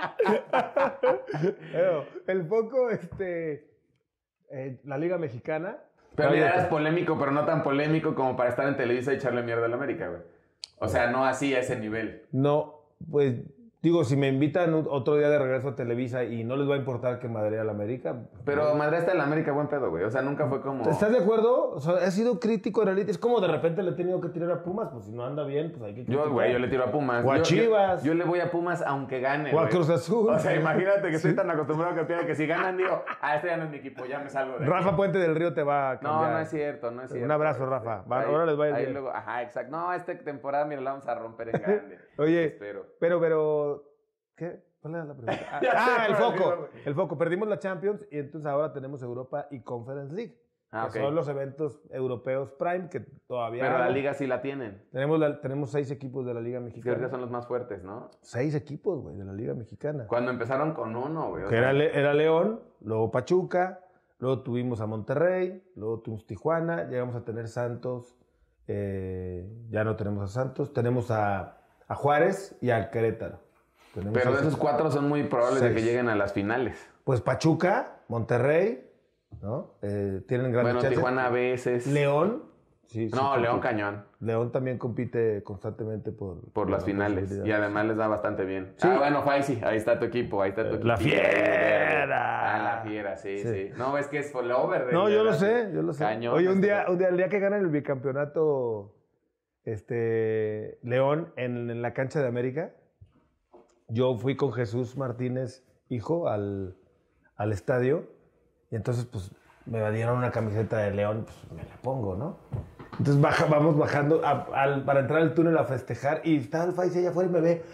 Pero, el foco, este... eh, la Liga Mexicana... Pero Oye, ya eras polémico, pero no tan polémico como para estar en Televisa y echarle mierda a la América, güey. O sea, no así a ese nivel. No, pues Digo, si me invitan otro día de regreso a Televisa y no les va a importar que madre al América. Pero ¿no? Madre está el América buen pedo, güey. O sea, nunca fue como... ¿Estás de acuerdo? O sea, he sido crítico de realidad. Es como de repente le he tenido que tirar a Pumas. Pues si no anda bien, pues hay que criticar. Yo, güey, yo le tiro a Pumas. O a yo, Chivas. Yo, yo le voy a Pumas aunque gane, O a Cruz Azul. O sea, imagínate que ¿sí? Estoy tan acostumbrado que pierda que si ganan, digo, ah, este ya no es mi equipo, ya me salgo de Rafa aquí. Puente del Río te va a cambiar. No, no es cierto, no es cierto. Un abrazo, Rafa. Va, ahí, ahora les va a ir ahí bien. Luego, ajá, exacto. No, esta temporada, mira, la vamos a romper en grande. Oye, espero. pero, pero... ¿Qué? ¿Cuál era la pregunta? Ah, ah el foco. El foco. Perdimos la Champions y entonces ahora tenemos Europa y Conference League. Ah, que okay. Son los eventos europeos Prime que todavía... Pero la liga sí la tienen. Tenemos, la, tenemos seis equipos de la Liga Mexicana. Creo que son los más fuertes, ¿no? Seis equipos, güey, de la Liga Mexicana. Cuando empezaron con uno, güey. Que sea... era, Le, era León, luego Pachuca, luego tuvimos a Monterrey, luego tuvimos Tijuana, llegamos a tener Santos, eh, ya no tenemos a Santos, tenemos a, a Juárez y a Querétaro. Tenemos Pero de esos cuatro son muy probables seis. de que lleguen a las finales. Pues Pachuca, Monterrey, ¿no? Eh, tienen grandes Bueno, chances. Tijuana a veces. León. Sí, no, sí, León cañón. León también compite constantemente por... Por, por las finales. Y además les da bastante bien. Sí. Ah, bueno, Faisy, ahí está tu equipo, ahí está tu equipo. La Fiera. Ah, la Fiera, sí, sí, sí. No, es que es for over. No, yo lo sé, yo lo sé. Cañón. Oye, un día, un día, el día que ganan el bicampeonato este, León en, en la cancha de América... Yo fui con Jesús Martínez, hijo, al, al estadio. Y entonces, pues, me dieron una camiseta de León, pues, me la pongo, ¿no? Entonces, baja, vamos bajando a, a, para entrar al túnel a festejar. Y está el Faisy allá afuera y me ve.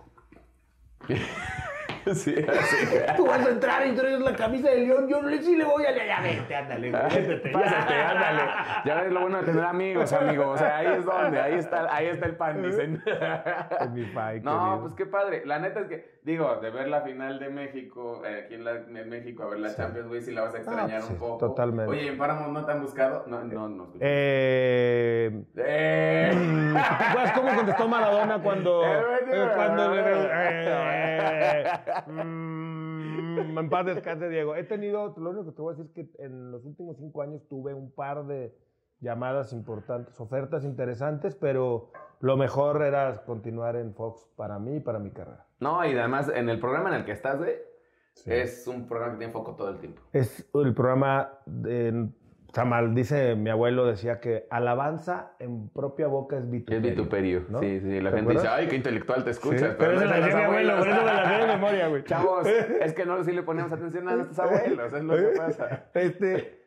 Sí, así. Tú vas a entrar y traes la camisa de León. Yo sí le voy a... Ya vete, ándale. Vete, pásate, ándale. Ya ves lo bueno de tener amigos, amigo. O sea, ahí es donde, ahí está, ahí está el pan, dicen. Es mi pai, no, querido. Pues qué padre. La neta es que, digo, de ver la final de México, eh, aquí en, la, en México, a ver la sí. Champions, güey, sí la vas a extrañar ah, un sí, poco. Totalmente. Oye, ¿en Paramount no te han buscado? No, no, no. Eh... eh... ¿Te acuerdas cómo contestó Maradona cuando... eh, cuando eh, mm, en paz descanse, Diego. He tenido, lo único que te voy a decir es que en los últimos cinco años tuve un par de llamadas importantes, ofertas interesantes, pero lo mejor era continuar en Fox para mí y para mi carrera. No, y además en el programa en el que estás, güey, sí. Es un programa que tiene foco todo el tiempo. Es el programa de... Está mal, dice mi abuelo, decía que alabanza en propia boca es vituperio. Es vituperio, ¿no? Sí, sí, la gente acuerdas? Dice, ay, qué intelectual te escuchas. Sí, pero eso la decía mi abuelo, por eso me la sé de memoria, güey. Chavos, es que no sí le ponemos atención a nuestros abuelos, es lo que pasa. Este,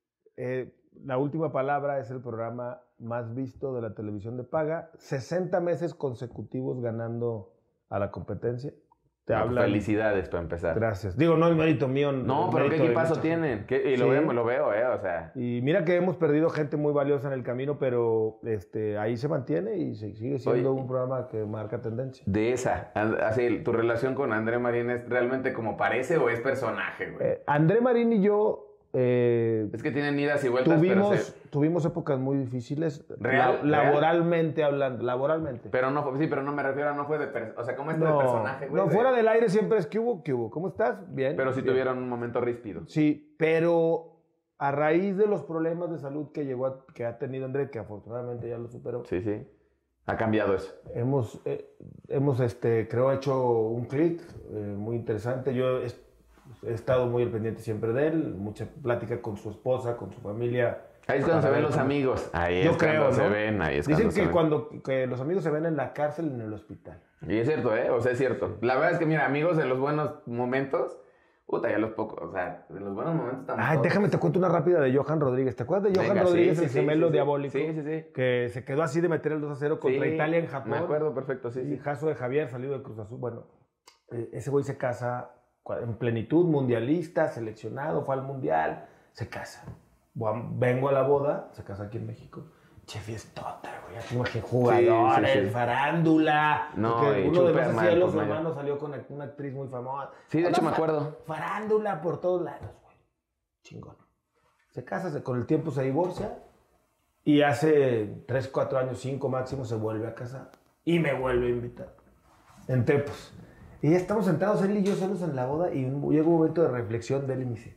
eh, la última palabra es el programa más visto de la televisión de paga, sesenta meses consecutivos ganando a la competencia. Te no, hablan... Felicidades para empezar. Gracias. Digo, no es mérito mío. No, pero qué equipazo tienen. ¿Qué? Y lo, sí. veo, lo veo, ¿eh? O sea. Y mira que hemos perdido gente muy valiosa en el camino, pero este, ahí se mantiene y se sigue siendo Oye, un programa que marca tendencia. De esa, así, ¿tu relación con André Marín es realmente como parece o es personaje, güey? Eh, André Marín y yo... Eh, es que tienen idas y vueltas, tuvimos, pero se... tuvimos épocas muy difíciles, ¿Real? la, laboralmente ¿Real? hablando, laboralmente. Pero no, sí, pero no me refiero a no fue de, per... o sea, ¿cómo es no, de personaje, güey? No, fuera del aire siempre es que hubo, que hubo, ¿cómo estás? Bien. Pero sí bien. tuvieron un momento ríspido. Sí, pero a raíz de los problemas de salud que llegó a, que ha tenido André, que afortunadamente ya lo superó. Sí, sí. Ha cambiado eso. Hemos, eh, hemos este, creo, hecho un clic eh, muy interesante. Yo he estado muy al pendiente siempre de él, mucha plática con su esposa, con su familia. Ahí es cuando se ven los amigos. Ahí es Yo creo, cuando ¿no? se ven. Ahí es Dicen cuando que se cuando que los amigos se ven en la cárcel y en el hospital. Y es cierto, ¿eh? O sea, es cierto. La verdad es que, mira, amigos en los buenos momentos, puta, ya los pocos, o sea, en los buenos momentos estamos. Ay, todos. Déjame te cuento una rápida de Johan Rodríguez. ¿Te acuerdas de Johan Venga, Rodríguez, sí, el sí, gemelo sí, sí, diabólico? Sí, sí, sí. Que se quedó así de meter el dos a cero contra sí, Italia en Japón. Me acuerdo perfecto, sí, sí. Hijazo de Javier, salido de Cruz Azul. Bueno, ese güey se casa en plenitud, mundialista, seleccionado, fue al mundial, se casa. Vengo a la boda, se casa aquí en México. Che, fiestota, güey. Ya te imaginas, jugadores, sí, sí, sí. farándula. No, porque y uno de los hermano, cielos, hermano, salió con una actriz muy famosa. Sí, de hecho me acuerdo. Farándula por todos lados, güey. Chingón. Se casa, se, con el tiempo se divorcia. Y hace tres, cuatro años, cinco máximo, se vuelve a casar. Y me vuelve a invitar. En Tepos. Y ya estamos sentados él y yo solos en la boda. Y llega un momento de reflexión de él y me dice: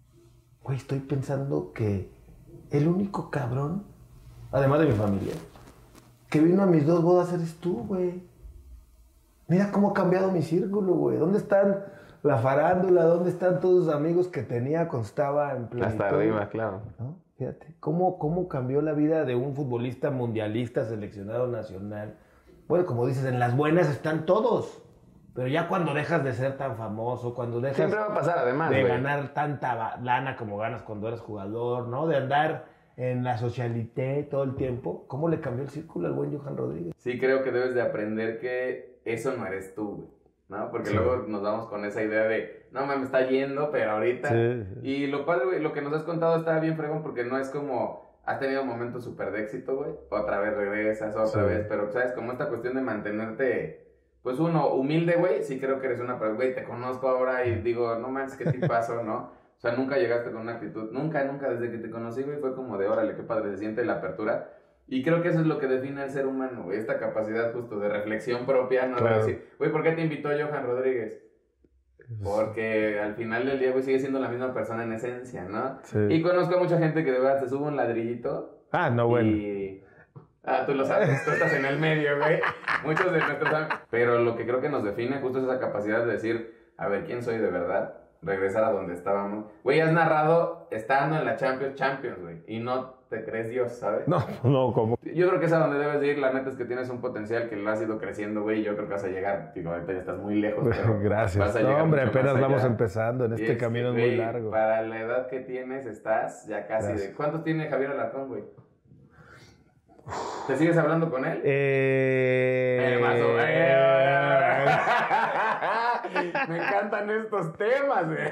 güey, estoy pensando que el único cabrón, además de mi familia, que vino a mis dos bodas eres tú, güey. Mira cómo ha cambiado mi círculo, güey. ¿Dónde están la farándula? ¿Dónde están todos los amigos que tenía cuando estaba en plenitud? Hasta arriba, claro. ¿No? Fíjate, ¿cómo, cómo cambió la vida de un futbolista mundialista, seleccionado nacional? Bueno, como dices, en las buenas están todos. Pero ya cuando dejas de ser tan famoso, cuando dejas Siempre va a pasar, además, de güey. ganar tanta lana como ganas cuando eres jugador, ¿no? De andar en la socialité todo el tiempo, ¿cómo le cambió el círculo al buen Johan Rodríguez? Sí, creo que debes de aprender que eso no eres tú, güey, ¿no? Porque sí. Luego nos vamos con esa idea de, no, me está yendo, pero ahorita... Sí. Y lo padre, güey, lo que nos has contado está bien fregón, porque no es como... Has tenido momentos súper de éxito, güey, otra vez regresas, otra sí. vez, pero, ¿sabes? Como esta cuestión de mantenerte... Pues uno, humilde, güey, sí creo que eres una persona, güey, te conozco ahora y digo, no manches, qué tipazo, ¿no? O sea, nunca llegaste con una actitud, nunca, nunca, desde que te conocí, güey, fue como de, órale, qué padre, se siente la apertura. Y creo que eso es lo que define al ser humano, güey, esta capacidad justo de reflexión propia, no claro. de decir, güey, ¿por qué te invitó Johan Rodríguez? Porque al final del día, güey, sigue siendo la misma persona en esencia, ¿no? Sí. Y conozco a mucha gente que de verdad se sube un ladrillito. Ah, no, bueno. Y... Ah, tú lo sabes, tú estás en el medio, güey. Muchos de nuestros... Pero lo que creo que nos define justo es esa capacidad de decir, a ver, ¿quién soy de verdad? Regresar a donde estábamos. Güey, has narrado estando en la Champions, Champions, güey. Y no te crees Dios, ¿sabes? No, no, ¿cómo? Yo creo que es a donde debes de ir. La neta es que tienes un potencial que lo has ido creciendo, güey. Y yo creo que vas a llegar. Digo, ahorita ya estás muy lejos, pero gracias. Vas a no, llegar hombre, mucho apenas más vamos allá. empezando. En este es, camino güey, es muy largo. Para la edad que tienes, estás ya casi gracias. De... ¿Cuántos tiene Javier Alarcón, güey? ¿Te sigues hablando con él? Eh... eh más o menos. Me encantan estos temas, güey.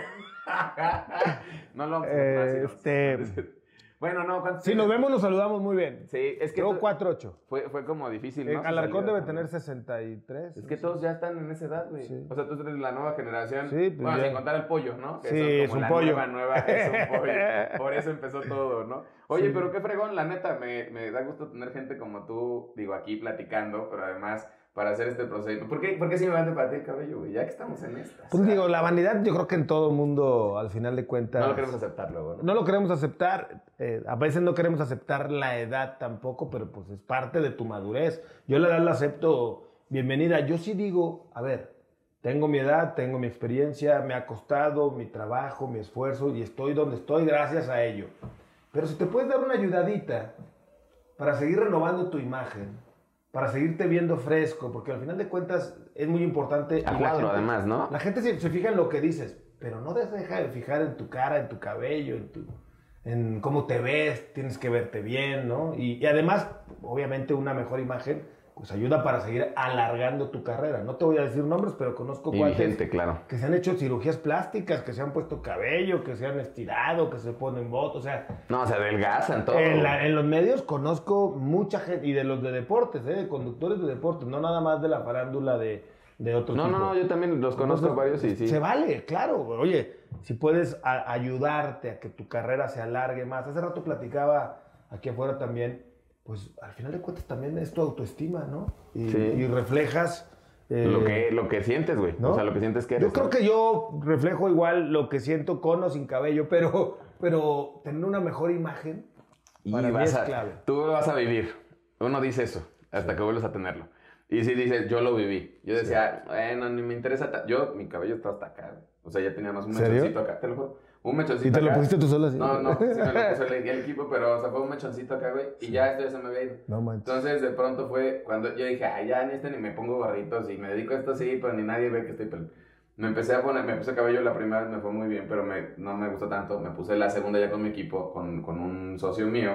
No lo vamos a eh, este... Bueno, no, ¿cuántos Si tienes? nos vemos, nos saludamos muy bien. Sí, es que... Yo cuatro ocho. Fue, fue como difícil, ¿no? Eh, Alarcón debe tener sesenta y tres. Es que todos ya están en esa edad, güey. Sí. O sea, tú eres la nueva generación. Sí, pues bueno, ya. sin contar el pollo, ¿no? Que sí, son como es un la pollo. Nueva, nueva, es un pollo. Por eso empezó todo, ¿no? Oye, sí. Pero qué fregón, la neta, me, me da gusto tener gente como tú, digo, aquí platicando, pero además... Para hacer este procedimiento. ¿Por qué, ¿Por qué si me va a para ti el cabello, güey? Ya que estamos en estas. Pues digo, la vanidad yo creo que en todo mundo, al final de cuentas... No lo queremos aceptar luego, ¿no? No lo queremos aceptar. Eh, a veces no queremos aceptar la edad tampoco, pero pues es parte de tu madurez. Yo la edad la acepto bienvenida. Yo sí digo, a ver, tengo mi edad, tengo mi experiencia, me ha costado mi trabajo, mi esfuerzo y estoy donde estoy gracias a ello. Pero si te puedes dar una ayudadita para seguir renovando tu imagen... para seguirte viendo fresco, porque al final de cuentas es muy importante. A cuadro, además, ¿no? La gente se, se fija en lo que dices, pero no te deja de fijar en tu cara, en tu cabello, en, tu, en cómo te ves, tienes que verte bien, ¿no? Y, y además, obviamente, una mejor imagen pues ayuda para seguir alargando tu carrera. No te voy a decir nombres, pero conozco cuates gente, claro. que se han hecho cirugías plásticas, que se han puesto cabello, que se han estirado, que se ponen botox, o sea... No, se adelgazan todo. En, la, en los medios conozco mucha gente, y de los de deportes, ¿eh? De conductores de deportes, no nada más de la farándula de, de otro no, tipo. No, no, yo también los conozco Entonces, varios y sí. Se vale, claro. Oye, si puedes a, ayudarte a que tu carrera se alargue más. Hace rato platicaba aquí afuera también... pues al final de cuentas también es tu autoestima, ¿no? Y, sí. y reflejas... Eh, lo, que, lo que sientes, güey. ¿No? O sea, lo que sientes que eres. Yo creo ¿no? que yo reflejo igual lo que siento con o sin cabello, pero, pero tener una mejor imagen y para mí es a, clave. Tú lo vas a vivir. Uno dice eso hasta sí. que vuelves a tenerlo. Y si dices, yo lo viví. Yo decía, sí. bueno, ni me interesa... Yo, mi cabello está hasta acá, güey. O sea, ya tenía más un mechoncito acá, te lo juro. Un mechoncito. ¿Y te acá. lo pusiste tú solo así? No, no, sí me lo puso el, el equipo, pero o sea, fue un mechoncito acá, güey. Y ya esto ya se me había ido. No manches. Entonces, de pronto fue cuando yo dije, ay, ya ni este ni me pongo gorritos y me dedico a esto sí, pero ni nadie ve que estoy pelón. Me empecé a poner, me puse cabello la primera vez, me fue muy bien, pero me, no me gustó tanto. Me puse la segunda ya con mi equipo, con, con un socio mío.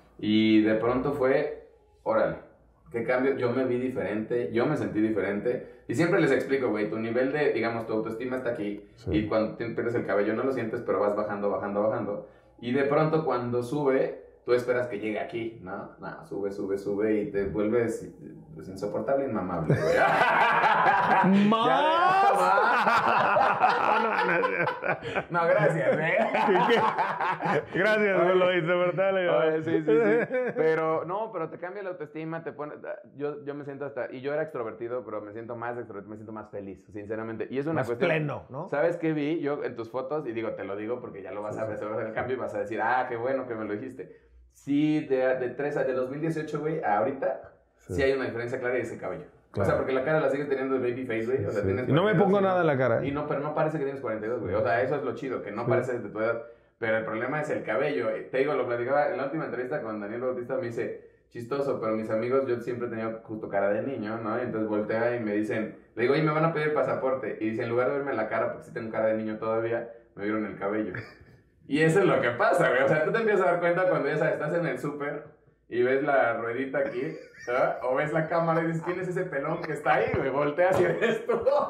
Y de pronto fue, órale. ¿Qué cambio? Yo me vi diferente, yo me sentí diferente. Y siempre les explico, güey, tu nivel de, digamos, tu autoestima está aquí. Sí. Y cuando pierdes el cabello no lo sientes, pero vas bajando, bajando, bajando. Y de pronto cuando sube, tú esperas que llegue aquí, ¿no? No, sube, sube, sube y te vuelves pues, insoportable, inmamable, güey. ¿Más? No, gracias, ¿eh? Gracias, me lo insoportable. Oye, sí, sí, sí. Pero, no, pero te cambia la autoestima, te pone... Yo, yo me siento hasta... Y yo era extrovertido, pero me siento más extrovertido, me siento más feliz, sinceramente. Y es una más cuestión... pleno, ¿no? ¿Sabes qué vi yo en tus fotos? Y digo, te lo digo porque ya lo vas sí, a ver, se va a hacer el cambio y vas a decir, ah, qué bueno que me lo dijiste. Sí, de, de, tres, de dos mil dieciocho, güey, a ahorita, sí. sí hay una diferencia clara y ese cabello. Claro. O sea, porque la cara la sigues teniendo de baby face, güey. O sea, sí. tienes Y no me pongo nada en la cara. Y no, pero no parece que tienes cuarenta y dos, güey. O sea, eso es lo chido, que no sí. pareces de tu edad. Pero el problema es el cabello. Te digo, lo platicaba en la última entrevista con Daniel Bautista, me dice, chistoso, pero mis amigos, yo siempre he tenido justo cara de niño, ¿no? Y entonces voltea y me dicen, le digo, oye, me van a pedir pasaporte. Y dice, en lugar de verme la cara, porque sí tengo cara de niño todavía, me vieron el cabello. Y eso es lo que pasa, güey. O sea, tú te empiezas a dar cuenta cuando ya sabes, estás en el súper y ves la ruedita aquí, ¿verdad? O ves la cámara y dices, ¿quién es ese pelón que está ahí, güey? Volteas y eres tú.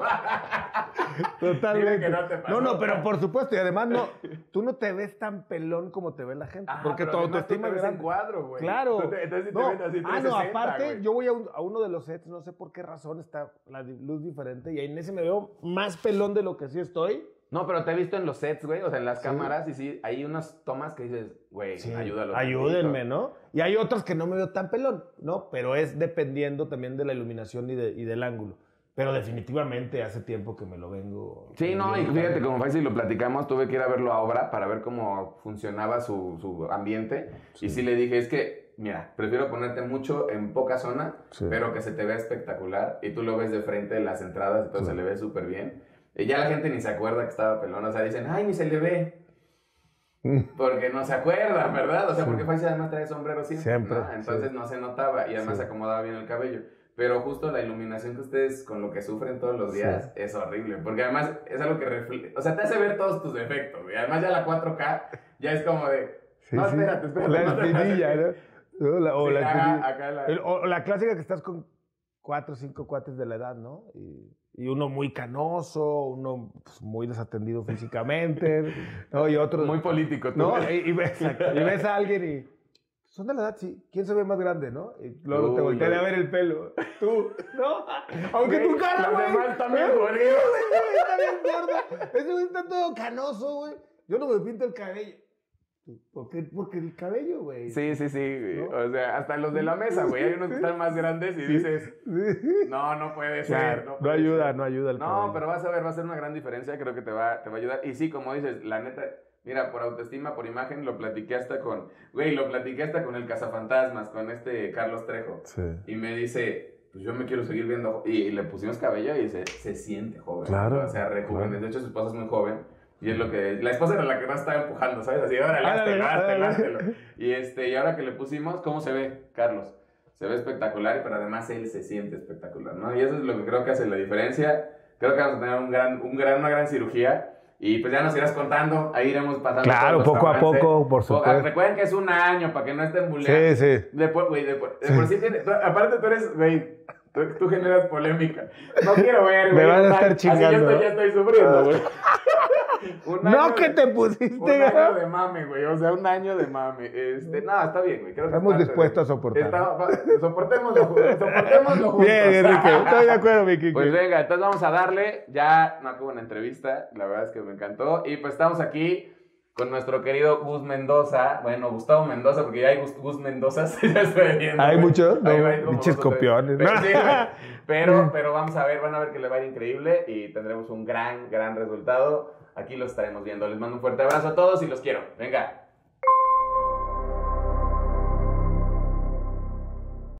Totalmente. Que no, te pasó, no, no, pero por supuesto. Y además, no, tú no te ves tan pelón como te ve la gente. Ah, porque tu autoestima es en cuadro, güey. Claro. Tú te, entonces no. te ves así Ah, no, aparte, güey. yo voy a, un, a uno de los sets, no sé por qué razón está la luz diferente. Y ahí en ese me veo más pelón de lo que sí estoy. No, pero te he visto en los sets, güey, o sea, en las sí. cámaras, y sí, hay unas tomas que dices, güey, sí, ayúdalo. Ayúdenme, ¿no? Y hay otras que no me veo tan pelón, ¿no? Pero es dependiendo también de la iluminación y, de, y del ángulo. Pero definitivamente hace tiempo que me lo vengo... Sí, no, y fíjate, como Faisy lo platicamos, tuve que ir a verlo a obra para ver cómo funcionaba su, su ambiente. Sí. Y sí le dije, es que, mira, prefiero ponerte mucho en poca zona, sí. pero que se te vea espectacular. Y tú lo ves de frente, las entradas, y todo sí. se le ve súper bien. Y ya la gente ni se acuerda que estaba pelón, o sea, dicen, ay, ni se le ve. Porque no se acuerdan, ¿verdad? O sea, sí. porque Faisy además trae sombrero siempre, siempre ¿no? Entonces sí. no se notaba y además sí. se acomodaba bien el cabello. Pero justo la iluminación que ustedes con lo que sufren todos los días sí. es horrible. Porque además es algo que refleja, o sea, te hace ver todos tus defectos. Y además ya la cuatro K ya es como de, sí, no, espérate, espérate. La no espinilla, ¿no? O la, o, sí, la acá, acá la... El, o la clásica que estás con cuatro o cinco cuates de la edad, ¿no? Y... Y uno muy canoso, uno pues, muy desatendido físicamente, ¿no? Y otro... Muy político. ¿Tú ¿no? Y, y, ves, y ves a alguien y... Son de la edad, sí. ¿Quién se ve más grande, no? Y luego Uy, te voltean a ver el pelo. Tú, ¿no? Aunque tu cara, güey... Los demás también, güey. Está bien gordo. Ese güey está todo canoso, güey. Yo no me pinto el cabello. ¿Por qué? Porque el cabello, güey. Sí, sí, sí, güey. ¿No? O sea, hasta los de la mesa, güey. Hay unos que están más grandes y sí. dices, no, no puede ser. No, no, no ayuda, ser. no ayuda el No, cabello. pero vas a ver, va a ser una gran diferencia. Creo que te va, te va a ayudar. Y sí, como dices, la neta, mira, por autoestima, por imagen, lo platiqué hasta con, güey, lo platiqué hasta con el Cazafantasmas, con este Carlos Trejo. Sí. Y me dice, pues yo me quiero seguir viendo. Y le pusimos cabello y se, se siente joven. Claro. O sea, rejuvenece. Claro. De hecho, su esposa es muy joven. Y es lo que... La esposa era la que nos estaba empujando, ¿sabes? Así, órale, háztelo, háztelo, háztelo. Y, este, y ahora que le pusimos, ¿cómo se ve, Carlos? Se ve espectacular, pero además él se siente espectacular, ¿no? Y eso es lo que creo que hace la diferencia. Creo que vamos a tener un gran, un gran, una gran cirugía. Y pues ya nos irás contando, ahí iremos pasando. Claro, poco avances. a poco, por supuesto. Recuerden que es un año, para que no estén buleando. Sí, sí. Después, güey, después, de por sí tiene, tú, aparte tú eres, güey, tú, tú generas polémica. No quiero ver, güey. Me van a estar chingando. Así yo estoy, ya estoy sufriendo, güey. No, que te pusiste. Un año de mame, güey. O sea, un año de mame. Este, no, está bien, güey. Creo que estamos dispuestos de, a soportar. Está, soportémoslo, soportémoslo juntos. Bien, Enrique. Estoy de acuerdo, mi Kiki. Pues venga, entonces vamos a darle. Ya no acabo una entrevista. La verdad es que me encantó. Y pues estamos aquí con nuestro querido Gus Mendoza. Bueno, Gustavo Mendoza, porque ya hay Gus, Gus Mendozas. Ya estoy viendo. ¿Hay muchos? No, pinches copiones. Pero, sí, pero, pero vamos a ver, van a ver que le va a ir increíble y tendremos un gran, gran resultado. Aquí lo estaremos viendo. Les mando un fuerte abrazo a todos y los quiero. Venga.